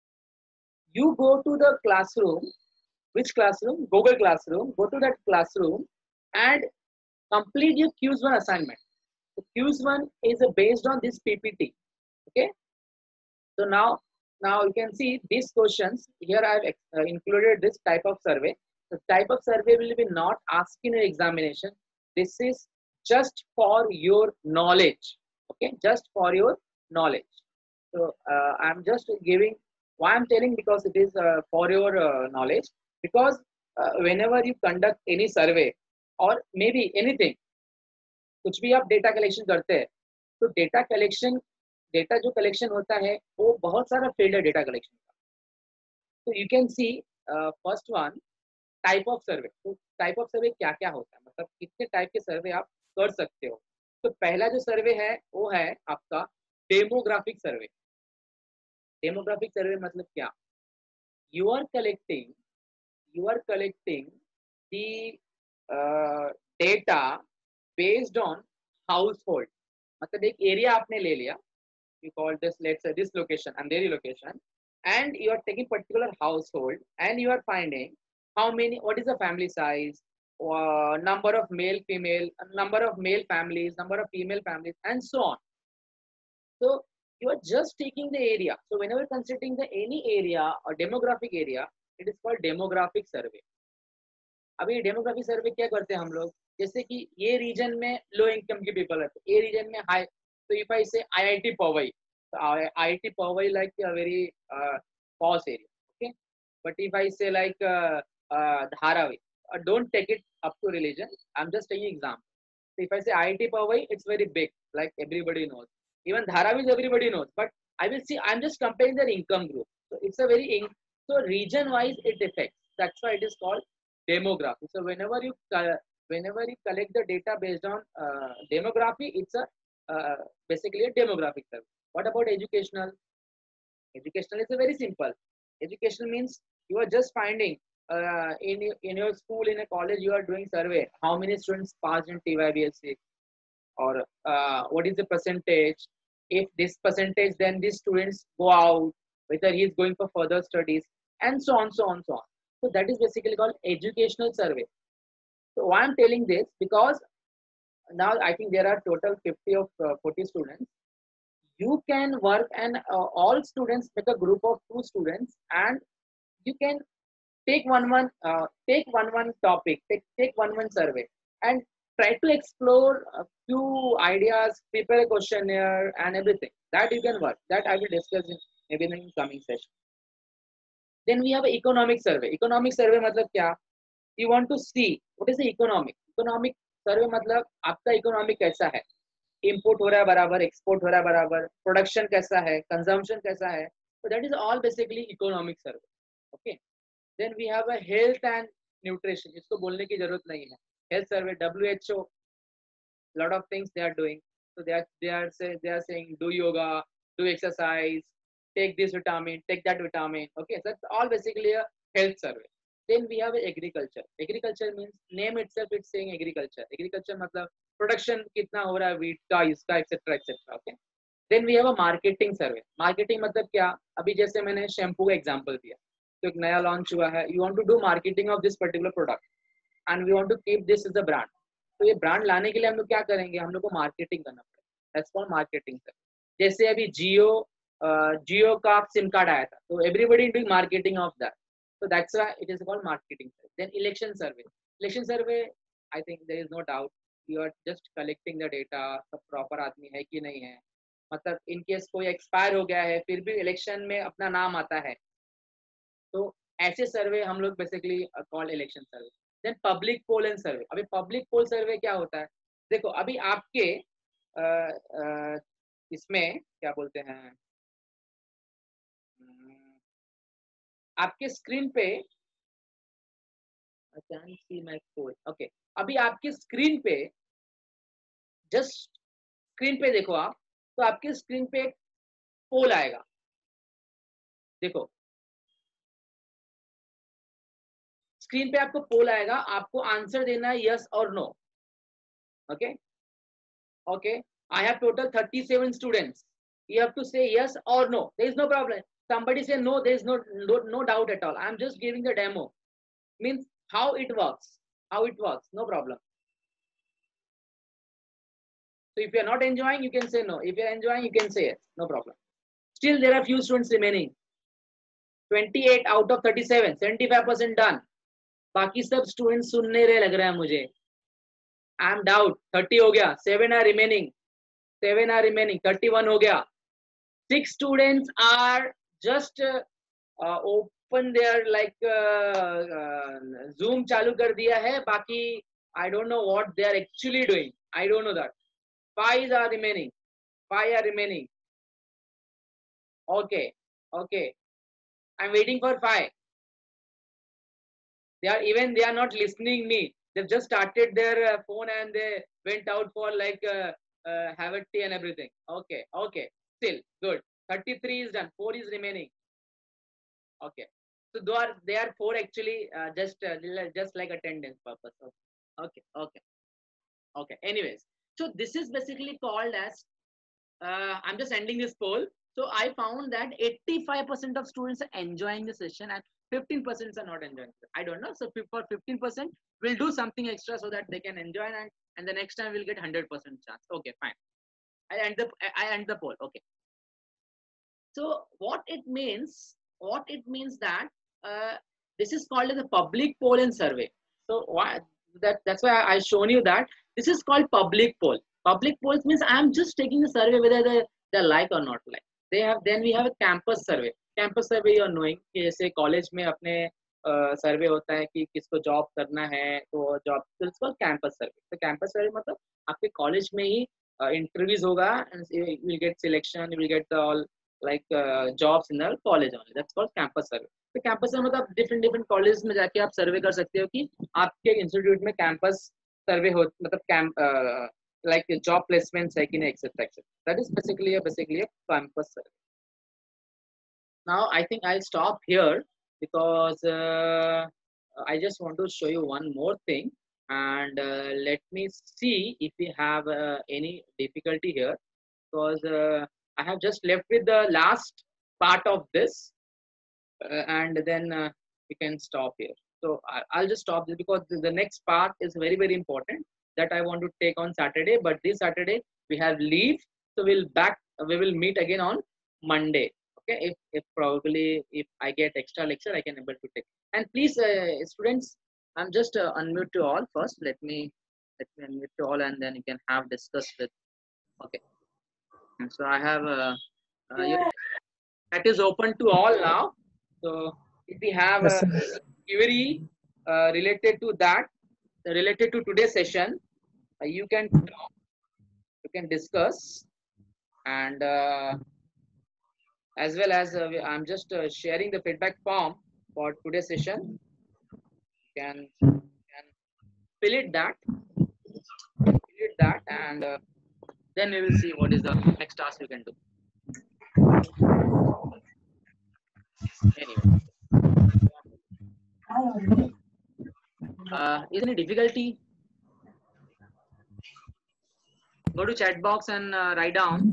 A: you go to the classroom. Which classroom? Google Classroom. Go to that classroom and complete your Q one assignment. So Q one is uh, based on this P P T. Okay. So now, now you can see these questions here. I have uh, included this type of survey. The type of survey will be not asked in an examination. This is just for your knowledge. Okay, just for your knowledge. So uh, I'm just giving why I'm telling, because it is uh, for your uh, knowledge. Because uh, whenever you conduct any survey or maybe anything, कुछ भी आप data collection करते हैं तो data collection data जो collection होता है वो बहुत सारा फील्ड है डेटा कलेक्शन का. तो you can see first one type of survey. तो टाइप ऑफ सर्वे क्या क्या होता है, मतलब कितने टाइप के सर्वे आप कर सकते हो. तो पहला जो सर्वे है वो है आपका डेमोग्राफिक सर्वे. डेमोग्राफिक सर्वे मतलब क्या? You are collecting you are collecting the uh, data based on household. मतलब एक area आपने ले लिया, you call this, let's say this location and their location, and you are taking particular household and you are finding how many, what is the family size, uh, number of male female, number of male families, number of female families, and so on. So you are just taking the area. So whenever considering the any area or demographic area, it is called demographic survey. अभी demographic survey क्या करते हैं हम लोग, जैसे कि ये reason में लो इनकम के पीपल है, ये रीजन में हाई. तो if I say IIT Powai, so IIT Powai like a very uh, posh area. Okay, but if I say like uh, uh, Dharavi, uh, don't take it up to religion, I'm just taking example. So if I say I I T Powai, it's very big, like everybody knows. Even Dharavi, everybody knows. But I will see, I'm just comparing their income group. So it's a very, so region wise it affects. That's why it is called demography. So whenever you whenever you collect the data based on uh, demography, it's a uh, basically a demographic survey. What about educational? Educational is a very simple. Educational means you are just finding uh, in in your school, in a college, you are doing survey. How many students passed in T Y B S C, or uh, what is the percentage? If this percentage, then these students go out, whether he is going for further studies, and so on, so on, so on. So that is basically called educational survey. So why I'm telling this, because now I think there are total fifty of uh, forty students. You can work and uh, all students make a group of two students, and you can take one one uh, take one one topic, take take one one survey, and try to explore a few ideas, prepare a questionnaire and everything. That you can work. That I will discuss in maybe in the coming session. Then we have an economic survey. Economic survey matlab kya? You want to see what is the economic. Economic survey मतलब आपका economy कैसा है, import हो रहा है बराबर, export हो रहा है बराबर, प्रोडक्शन कैसा है, कंजम्पशन कैसा है, so that is all basically economic survey. Okay, then we have a health and nutrition, इसको बोलने की जरूरत नहीं है, health survey, W H O, lot of things they are doing, so they are they are say they are saying do yoga, do exercise, take this vitamin, take that vitamin. Okay, so that's all basically a health survey. Then we have agriculture. Agriculture means name itself it's saying agriculture. Agriculture मतलब production कितना हो रहा है wheat का, इसका etc etc. Okay. Then we have a marketing survey. Marketing मतलब क्या, अभी जैसे मैंने शैम्पू का एग्जांपल दिया, तो एक नया लॉन्च हुआ है, you want to do marketing of this particular product and we want to keep this as a brand. तो ये ब्रांड लाने के लिए हम लोग क्या करेंगे, हम लोग को मार्केटिंग करना पड़ेगा. That's called marketing survey. जैसे अभी जियो जियो का सिम कार्ड आया था, तो everybody doing marketing of that, so that's why it is called marketing survey. Then election survey. Election survey, I think there is no doubt you are just collecting the data, सब proper आदमी है कि नहीं है, मतलब in case कोई expire हो गया है फिर भी इलेक्शन में अपना नाम आता है, तो ऐसे सर्वे हम लोग basically call election survey. Then public poll and survey. अभी पब्लिक पोल सर्वे क्या होता है, देखो अभी आपके आ, आ, इसमें क्या बोलते हैं, आपके स्क्रीन पे सी माय पोल. ओके, अभी आपके स्क्रीन पे जस्ट स्क्रीन पे देखो आप, तो आपके स्क्रीन पे एक पोल आएगा, देखो स्क्रीन पे आपको पोल आएगा, आपको आंसर देना है यस और no. Okay okay, I have total thirty-seven students, you have to say yes or no, there is no problem. Somebody say no, there is no, no no doubt at all, I am just giving the demo, means how it works, how it works, no problem. So if you are not enjoying you can say no, if you are enjoying you can say yes, no problem. Still there are few students remaining, twenty-eight out of thirty-seven, seventy-five percent done. बाकी सब students सुन नहीं रहे लग रहा है मुझे, I am doubt. thirty हो गया, seven are remaining, seven are remaining, thirty-one हो गया. Six students are just uh, uh, open their like uh, uh, Zoom चालू कर दिया है, बाकी I don't know what they are actually doing, I don't know that. Five are remaining, five are remaining. Okay, okay, I'm waiting for five. They are even they are not listening me. They've just started their uh, phone and they went out for like uh, uh, have a tea and everything. Okay, okay, still good. thirty-three is done. Four is remaining. Okay, so they are they are four actually uh, just uh, just like attendance purpose. Okay, okay, okay. Anyways, so this is basically called as uh, I'm just ending this poll. So I found that eighty-five percent of students are enjoying the session and fifteen percent are not enjoying it. I don't know. So for fifteen percent, we'll do something extra so that they can enjoy, and, and the next time we'll get one hundred percent chance. Okay, fine. I end the I end the poll. Okay. So what it means, what it means that uh, this is called as a public poll and survey. So why that that's why I shown you that this is called public poll. Public polls means I'm just taking the survey whether they they like or not like. They have then we have a campus survey. Campus survey you are knowing कि जैसे college में अपने सर्वे uh, होता है कि किसको job करना है, तो जॉब तो कैंपस सर्वे. तो कैंपस सर्वे मतलब आपके कॉलेज में ही इंटरव्यूज uh, होगा, you will get selection, you will get all like jobs in the college only. That's called campus survey. तो कैंपस सर्वे मतलब डिफरेंट डिफरेंट कॉलेज में जाके आप सर्वे कर सकते हो कि आपके इंस्टीट्यूट में कैंपस सर्वे हो, मतलब कैंप लाइक जॉब प्लेसमेंट्स है कि नहीं etcetera etcetera. That is basically basically campus survey. Now I think I'll stop here because uh, I just want to show you one more thing, and uh, let me see if we have uh, any difficulty here, because uh, I have just left with the last part of this uh, and then uh, we can stop here. So I, I'll just stop this because the next part is very very important that I want to take on Saturday, but this Saturday we have leave, so we'll back we will meet again on Monday. Okay, if, if probably if I get extra lecture I can able to take. And please uh, students, I'm just uh, unmute to all first. Let me let me unmute to all and then you can have discuss with. Okay, and so I have uh, uh, yeah, that is open to all now. So if we have a query uh, related to that, related to today's session, uh, you can talk, you can discuss, and uh, as well as uh, I'm just uh, sharing the feedback form for today's session. You can, can fill it that, fill it that, and uh, then we will see what is the next task you can do. Anyway, uh, is any difficulty? Go to chat box and uh, write down.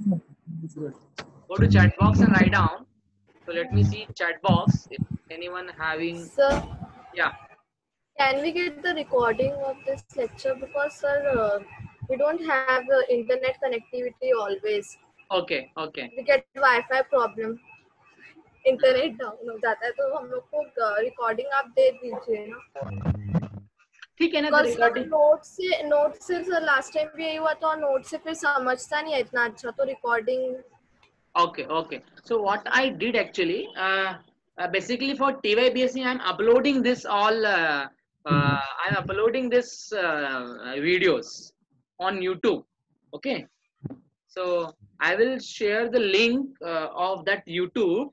A: Go to chat box and write down. So let me see chat box. If anyone having,
B: Sir,
A: yeah.
B: can we get the recording of this lecture? Because, sir, uh, we don't have uh, internet connectivity always.
A: Okay, okay.
B: We get Wi-Fi problem. Internet down हो जाता है तो हम लोग को recording आप दे दीजिए ना.
A: ठीक है ना. तो रिकॉर्डिंग
B: नोट से नोट से सर लास्ट टाइम भी यही हुआ था. नोट से फिर समझता नहीं है इतना अच्छा. तो recording.
A: Okay, okay. So what I did actually, uh, uh, basically for T Y B S C, I'm uploading this all. Uh, uh, I'm uploading this uh, videos on YouTube. Okay. So I will share the link uh, of that YouTube.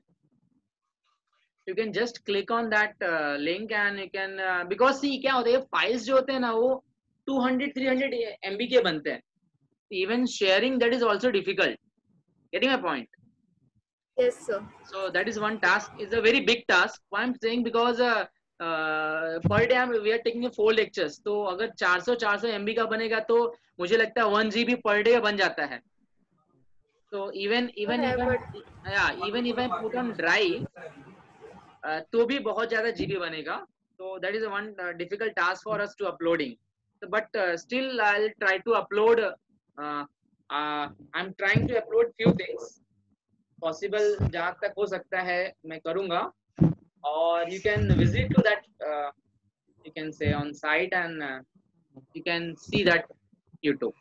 A: You can just click on that uh, link and you can uh, because see क्या होता है files जो होते हैं ना वो two hundred three hundred M B के बनते हैं. Even sharing that is also difficult. Getting my point?
B: Yes, sir.
A: So that is one task. It's a very big task. Why I'm saying because uh, uh, per day we are taking four lectures. तो अगर four hundred four hundred M B का बनेगा तो मुझे लगता है one G B per day बन जाता है. So even even
B: yeah,
A: even
B: but...
A: yeah even if I put on drive, uh, तो भी बहुत ज़्यादा G B बनेगा. So that is one uh, difficult task for us to uploading. So, but uh, still I'll try to upload. Uh, uh, I'm trying to upload few things. Possible जहाँ तक हो सकता है मैं करूँगा. Or you can visit to that. Uh, you can say on site and uh, you can see that YouTube.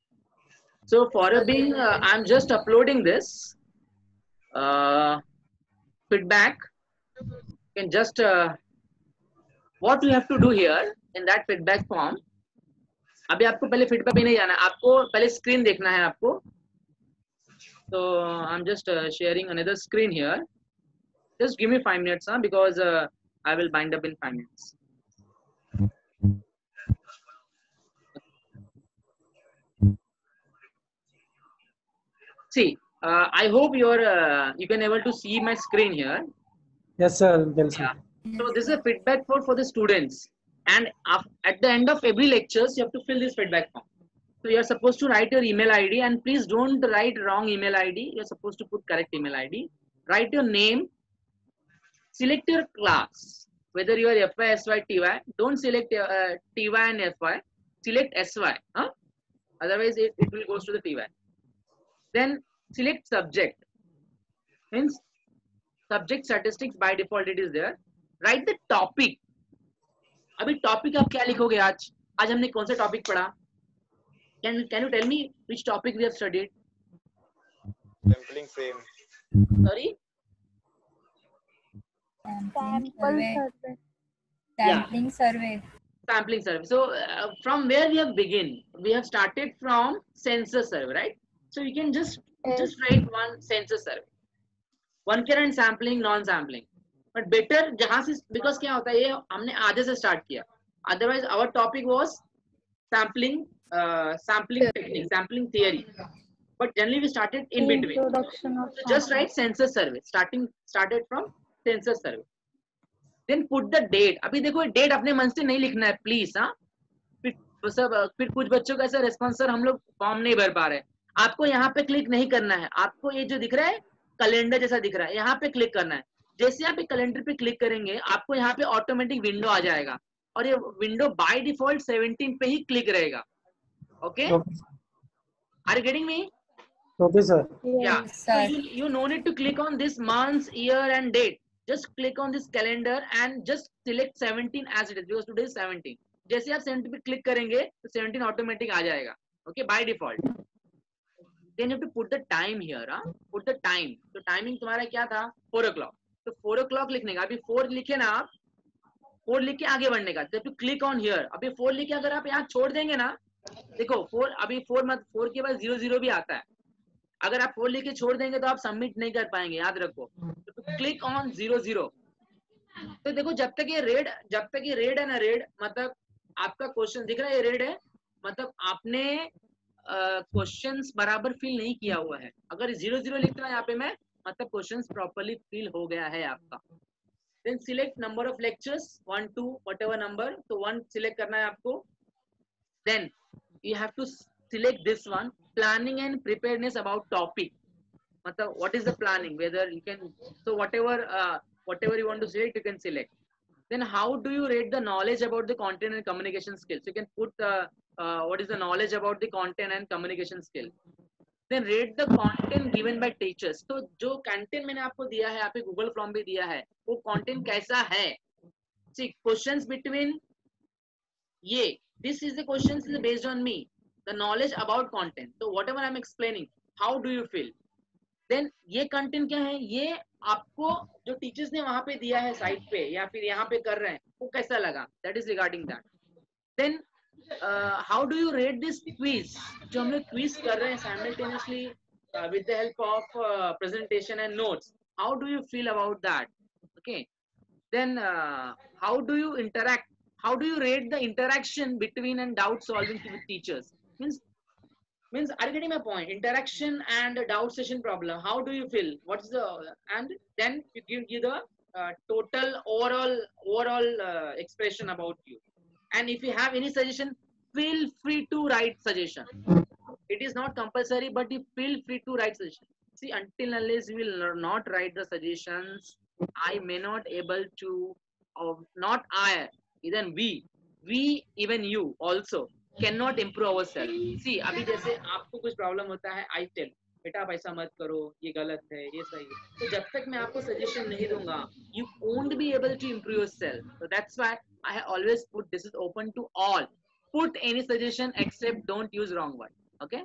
A: So for a being, uh, I'm just uploading this uh, feedback. You can just uh, what you have to do here in that feedback form. अभी आपको पहले feedback पे नहीं जाना है. आपको पहले screen देखना है आपको. So I'm just uh, sharing another screen here. Just give me five minutes, huh? Because uh, I will bind up in five minutes. See, uh, I hope you're uh, you can able to see my screen here.
D: Yes, sir. Yes, sir.
A: Yeah. So this is a feedback form for the students, and at the end of every lectures, you have to fill this feedback form. So you are supposed to write your email I D, and please don't write wrong email I D. You are supposed to put correct email I D. Write your name. Select your class, whether you are F Y, S Y, T Y. Don't select uh, T Y and F Y. Select S Y. Huh? Otherwise, it, it will go to the T Y. Then select subject. Means subject statistics by default it is there. Write the topic. अभी topic आप क्या लिखोगे आज? आज हमने कौन सा topic पढ़ा? Can can you tell me which topic we have studied?
F: Sampling frame.
A: Sorry.
B: Sample survey. Sampling
A: yeah.
B: survey.
A: Sampling survey. So uh, from where we have begin? We have started from census survey, right? So you can just yes. just write one census survey. One current sampling, non-sampling. But better जहाँ से because क्या होता है ये हमने आधे से start किया. Otherwise our topic was sampling, uh, sampling yeah. technique, sampling theory. But generally we started in between.
B: Introduction of
A: so just write census survey. Starting started from census survey. Then put the date. अभी देखो date अपने मन से नहीं लिखना है please हाँ. फिर सब फिर कुछ बच्चों का ऐसा रेस्पॉन्स सर हम लोग फॉर्म नहीं भर पा रहे. आपको यहाँ पे क्लिक नहीं करना है. आपको ये जो दिख रहा है कैलेंडर जैसा दिख रहा है यहाँ पे क्लिक करना है. जैसे आप कैलेंडर पे क्लिक करेंगे आपको यहाँ पे ऑटोमेटिक विंडो आ जाएगा और ये विंडो बाय डिफॉल्ट सेवनटीन पे ही क्लिक रहेगा. Okay are you getting me?
D: Okay, sir.
A: Yeah. So you you no need to click on this month, year, and date. Just click on this calendar and just select seventeen as it is because today is seventeen. जैसे आप seventeen पे click करेंगे तो seventeen automatic आ जाएगा. Okay, by default. Then you have to put the time here. हाँ, put the time. तो timing तुम्हारा क्या था? four o'clock. तो four o'clock लिखने का. अभी four लिखे ना आप, four लिख के आगे बढ़ने का. तो क्लिक ऑन हियर. अभी four लिखे अगर आप यहाँ छोड़ देंगे ना देखो फोर, अभी फोर मत फोर के बाद जीरो जीरो भी आता है, अगर आप फोर लिख के छोड़ देंगे तो आप सबमिट नहीं कर पाएंगे, याद रखो। तो क्लिक ऑन जीरो जीरो। तो देखो जब तक ये रेड जब तक ये रेड है ना, रेड मतलब आपका क्वेश्चन दिख रहा है, ये रेड है मतलब आपने क्वेश्चंस uh, बराबर फिल नहीं किया हुआ है। अगर जीरो जीरो लिखता है यहाँ पे मैं, मतलब क्वेश्चंस प्रॉपर्ली फिल हो गया है आपका। Then select number of lectures, one two whatever number, तो वन सिलेक्ट करना है आपको। Then you have to select this one, planning and preparedness about topic, matlab what is the planning, whether you can, so whatever uh, whatever you want to select you can select. Then how do you rate the knowledge about the content and communication skills, you can put uh, uh, what is the knowledge about the content and communication skill. Then rate the content given by teachers, तो जो content मैंने आपको दिया है, आपके Google form भी दिया है, वो content कैसा है। see questions between ये, this is the questions is based on me, the knowledge about content, so whatever I'm explaining, how do you feel. then ये content क्या है, ये आपको जो teachers ने वहां पे दिया है साइट पे या फिर यहाँ पे कर रहे हैं, वो कैसा लगा, that is regarding that. then uh, how do you rate this quiz, जो हम लोग quiz कर रहे हैं simultaneously uh, with the help of uh, presentation and notes, how do you feel about that. okay, then uh, how do you interact, how do you rate the interaction between and doubt solving with teachers, means means are you getting my point, interaction and doubt session problem, how do you feel, what's the, and then you give you the uh, total overall overall uh, expression about you. And if you have any suggestion, feel free to write suggestion, it is not compulsory, but you feel free to write suggestion. see until unless you will not write the suggestions, I may not able to, or not I, even we we even you also cannot improve ourselves. see अभी जैसे आपको कुछ problem होता है, I tell बेटा आप ऐसा मत करो, ये गलत है, ये सही है, तो जब तक मैं आपको सजेशन नहीं दूंगा, you won't be able to improve yourself. So that's why I have always put this is open to all, put any suggestion except don't use wrong word. okay,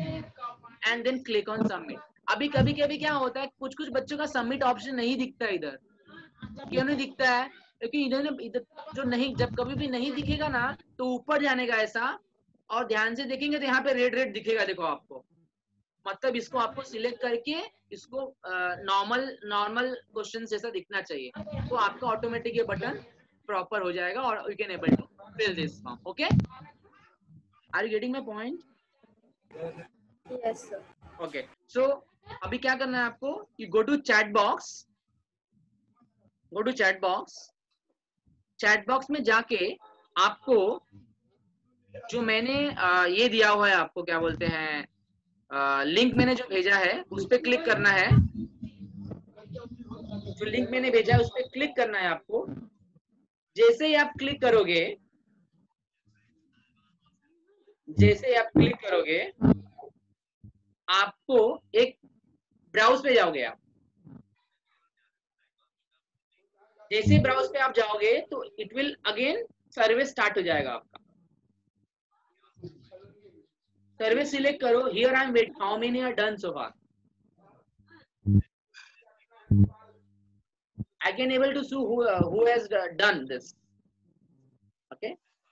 A: and then click on submit. अभी कभी कभी क्या होता है, कुछ कुछ बच्चों का सबमिट ऑप्शन नहीं दिखता है इधर, क्यों नहीं दिखता है, क्योंकि इधर इधर जो नहीं, जब कभी भी नहीं दिखेगा ना तो ऊपर जाने का ऐसा, और ध्यान से देखेंगे तो यहाँ पे रेड रेड दिखेगा, देखो आपको, मतलब इसको आपको सिलेक्ट करके इसको नॉर्मल नॉर्मल क्वेश्चन जैसा दिखना चाहिए, तो आपका ऑटोमेटिक ये बटन प्रॉपर हो जाएगा और you can able to fill this form. Okay, are you getting my point?
B: Yes, sir.
A: Okay, so अभी क्या करना है आपको, you go to chat box, go to chat box, chat box में जाके आपको जो मैंने आ, ये दिया हुआ है, आपको क्या बोलते हैं, आ, लिंक मैंने जो भेजा है उस पर क्लिक करना है, जो लिंक मैंने भेजा है उस पर क्लिक करना है आपको. जैसे ही आप क्लिक करोगे जैसे ही आप क्लिक करोगे आपको एक ब्राउज पे जाओगे आप. जैसे ब्राउज पे आप जाओगे तो it will again survey start हो जाएगा आपका. सर्वे सिलेक्ट करो, here I am wait, how many are done so far. I can able to see who uh, who has uh, done this. Okay.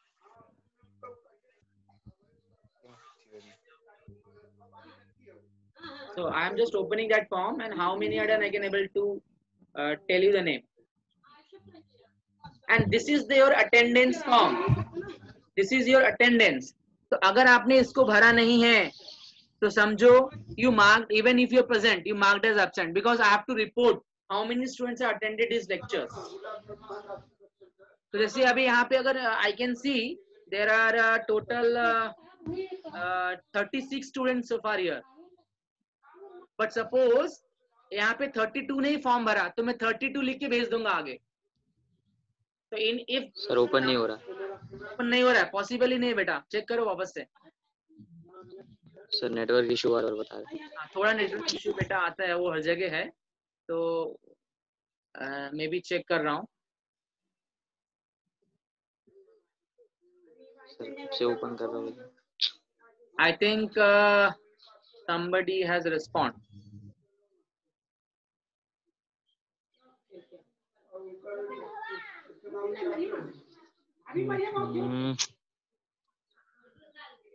A: So I am just opening that form, and how many are done, I can able to uh, tell you the name. And this is your attendance form. This is your attendance. तो अगर आपने इसको भरा नहीं है तो समझो you marked, even if you're present, you marked as absent, because I have to report how many students have attended his lectures. तो जैसे अभी यहाँ पे अगर I can see there are uh, total uh, uh, thirty-six students so far here. But suppose यहाँ पे thirty-two ने ही form भरा तो मैं thirty-two लिख के भेज दूंगा आगे. तो इन इफ
C: सर ओपन नहीं हो रहा,
A: ओपन नहीं हो रहा है, पॉसिबल ही नहीं है बेटा, चेक करो वापस से.
C: सर नेटवर्क इशू आ रहा है, बता रहे.
A: हाँ, थोड़ा नेटवर्क इशू बेटा आता है, वो हर जगह है, तो मैं भी चेक कर रहा हूँ.
C: सर से ओपन कर रहा हूँ.
A: I think uh, somebody has responded.
C: Hmm.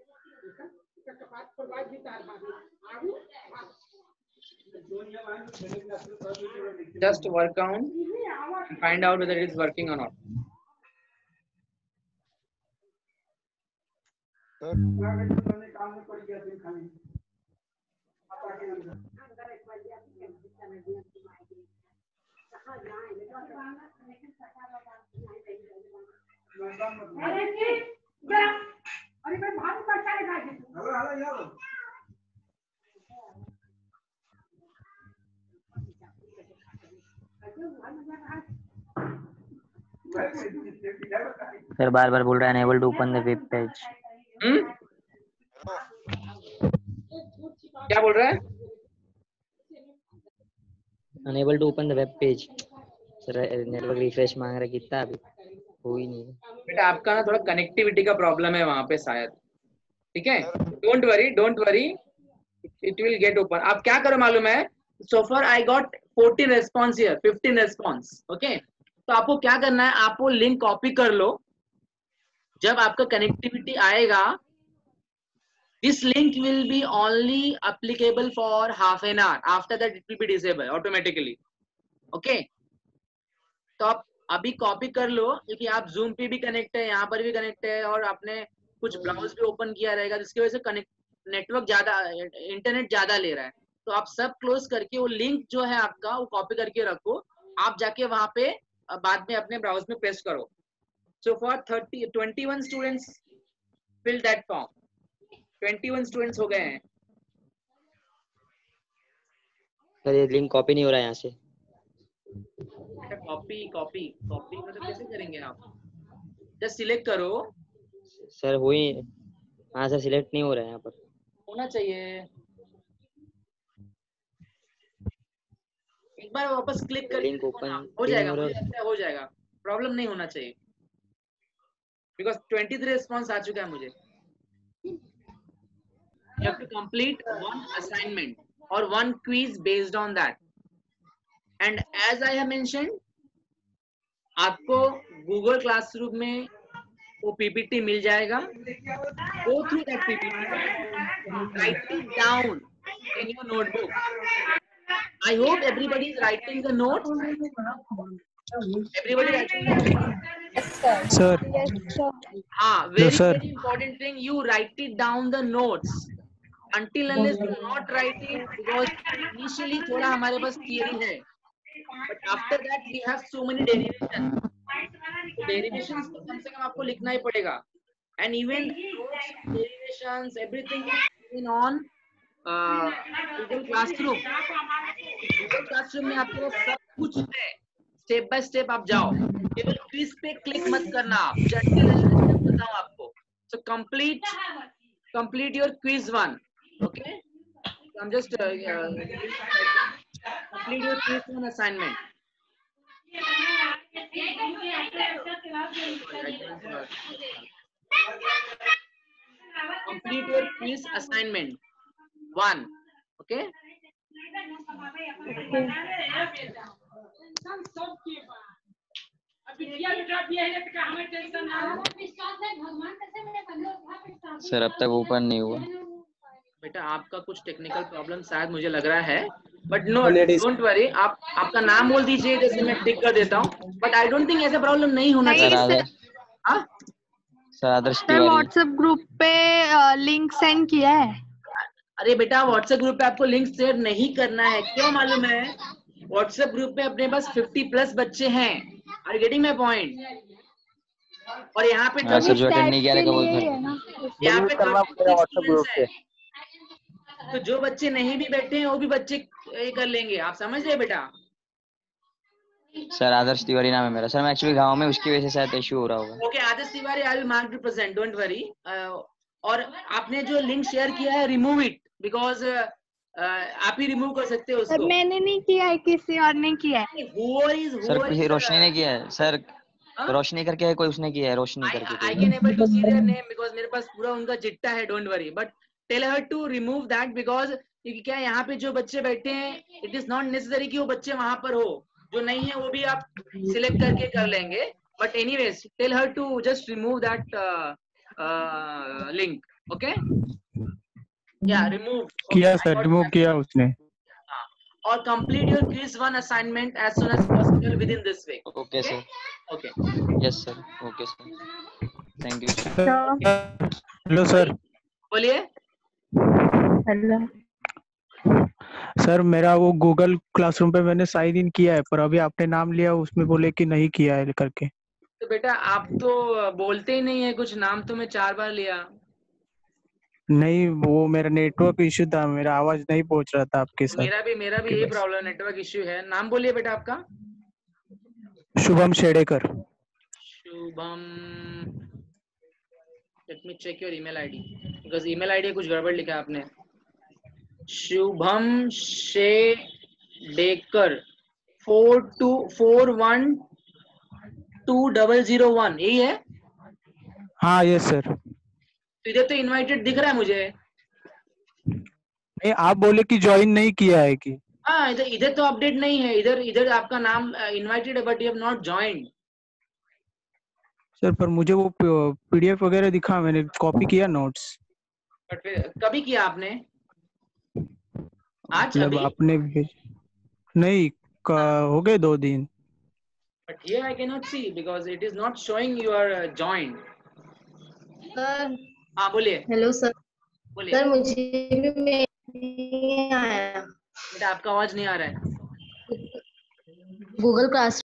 A: Just work on and find out whether it is working or not.
F: Sir,
C: sir बार बार बोल रहा है unable to open the web page.
A: हम्म क्या बोल रहा है?
C: Unable to open the web page. Sir network refresh मांग रहा है, कितना अभी हो ही नहीं।
A: बेटा आपका ना थोड़ा कनेक्टिविटी का प्रॉब्लम है वहां पे शायद, ठीक है? Don't worry don't worry, it will get open. आप क्या करो मालूम है, so far I got fourteen response here, fifteen response, okay? तो आपको क्या करना है, आप वो लिंक कॉपी कर लो। जब आपका कनेक्टिविटी आएगा, this link will be only applicable for half an hour. After that it will be disabled automatically, okay? तो आप अभी कॉपी कर लो, क्योंकि आप जूम पे भी कनेक्ट है, यहाँ पर भी कनेक्ट है, और आपने कुछ ब्राउज भी ओपन किया रहेगा, जिसकी वजह से कनेक्ट नेटवर्क ज्यादा, इंटरनेट ज्यादा ले रहा है। तो आप सब क्लोज करके वो लिंक जो है आपका वो कॉपी करके रखो, आप जाके वहां पे बाद में अपने ब्राउज में पेस्ट करो। So for thirty twenty one students fill that form, इक्कीस स्टूडेंट्स हो गए हैं।
C: सर ये लिंक कॉपी नहीं हो रहा है यहाँ से।
A: कॉपी कॉपी कॉपी मतलब कैसे करेंगे आप? जस्ट सिलेक्ट करो।
C: सर हो ही, हाँ सर सिलेक्ट नहीं हो रहा है यहाँ पर।
A: होना चाहिए, एक बार वापस क्लिक करके
C: लिंक ओपन
A: हो जाएगा, मुझे लगता है हो जाएगा, प्रॉब्लम नहीं होना चाहिए, बिकॉज तेईस रिस्पॉन्स आ चुका है मुझे। You have to complete one assignment or one quiz based on that. And as I have mentioned, आपको Google Classroom में वो पीपीटी मिल जाएगा। Go through that P P T, write it down in your notebook. I hope everybody is writing the notes. Everybody writing the notes.
B: Yes, sir.
D: Sir.
B: Yes, sir.
A: हाँ, very
D: Yes, sir.
A: very important thing. You write it down the notes. Until unless do not write it, because initially थोड़ा हमारे पास theory है, but after that we have so many derivations. तो derivations तो कम से कम आपको लिखना ही पड़ेगा, and even derivations everything is on uh, Google Classroom. Google Classroom में आपको सब कुछ है, step by step आप जाओ, केवल quiz पे click मत करना आप, until unless बताऊँ आपको। So complete complete your quiz one. Okay, so I'm just uh, uh, complete your quiz one assignment. Complete your quiz assignment one. Okay.
C: Sir अब तक ओपन नहीं हुआ।
A: बेटा आपका कुछ टेक्निकल प्रॉब्लम शायद मुझे लग रहा है, बट नो डोंट वरी, आप आपका नाम बोल दीजिए, जैसे मैं टिक कर देता हूँ, बट आई डोंट थिंक ऐसा प्रॉब्लम नहीं होना चाहिए। हाँ
C: sir Adarsh
G: sir
C: Tiwari.
G: WhatsApp group पे लिंक सेंड किया है।
A: अरे बेटा व्हाट्सएप ग्रुप पे आपको लिंक शेयर नहीं करना है, क्यों मालूम है? व्हाट्सएप ग्रुप पे अपने पास फिफ्टी प्लस बच्चे हैं, are you getting my point? और यहाँ पे
C: हाँ, सर जो अटेंड नहीं किया रहेगा वो
A: यहाँ पे व्हाट्सएप ग्रुप पे, तो जो बच्चे नहीं भी बैठे हैं वो भी बच्चे ये कर लेंगे, आप समझ रहे बेटा?
C: सर आदर्श तिवारी नाम है मेरा। सर मैं एक्चुअली गांव में, उसकी वजह से शायद इशू हो रहा होगा।
A: Okay Adarsh Tiwari, I will mark you present, don't worry. और आपने जो लिंक शेयर किया है रिमूव इट, बिकॉज आप ही रिमूव कर सकते हो उसको।
G: मैंने नहीं किया है, किसी और ने किया है।
A: Whoever is,
C: सर
A: whoever
C: किसी
A: is,
C: रोशनी ने किया है सर। रोशनी करके है कोई, उसने किया है रोशनी
A: I,
C: करके।
A: I can able to see their name because मेरे पास पूरा उनका चिट्ठा है, don't worry, but tell her to remove that, because क्योंकि क्या यहाँ पे जो बच्चे बैठे हैं, इट इज नॉट नेसेसरी कि वो बच्चे वहां पर हो, जो नहीं है वो भी आप सिलेक्ट करके कर लेंगे, but anyways tell her to just remove that link, okay? या रिमूव
H: किया सर, रिमूव किया उसने।
A: और complete your quiz one assignment as soon as possible within this week.
C: Okay, sir.
A: Okay
C: Yes, sir. Okay, sir. Thank you, sir.
H: Hello sir.
A: बोलिए।
G: Hello
H: sir मेरा वो Google classroom पे मैंने sign in किया है, पर अभी आपने नाम लिया उसमें बोले कि नहीं किया है करके।
A: तो बेटा आप तो बोलते ही नहीं है कुछ, नाम तो मैं चार बार लिया।
H: नहीं, वो मेरा नेटवर्क इश्यू था, मेरा आवाज नहीं पहुंच रहा था आपके साथ।
A: मेरा भी मेरा भी यही प्रॉब्लम, नेटवर्क इश्यू है। नाम बोलिए बेटा आपका।
H: Shubham Shedekar.
A: Shubham, let me check your email ID, because email ID कुछ गड़बड़ लिखा है आपने। Shubham Shedekar four two four one two double zero one, यही है?
H: हाँ यस सर।
A: इधर तो इनवाइटेड दिख रहा है मुझे।
H: नहीं, आप बोले कि ज्वाइन नहीं किया है कि?
A: हाँ, इधर इधर तो अपडेट नहीं है, इधर इधर आपका नाम इनवाइटेड है but you have not joined.
H: Sir पर मुझे वो पीडीएफ वगैरह दिखा, मैंने कॉपी किया नोट्स।
A: बट कभी किया आपने? आज
H: मतलब
A: अभी?
H: आपने भी नहीं का, हो गए दो दिन।
A: But here I cannot see because it is not showing you are uh, joined.
B: Sir
A: हाँ बोलिए।
B: Hello sir.
A: बोलिए।
B: सर मुझे भी मेल नहीं आया।
A: बेटा आपका आवाज नहीं आ रहा है।
B: Google class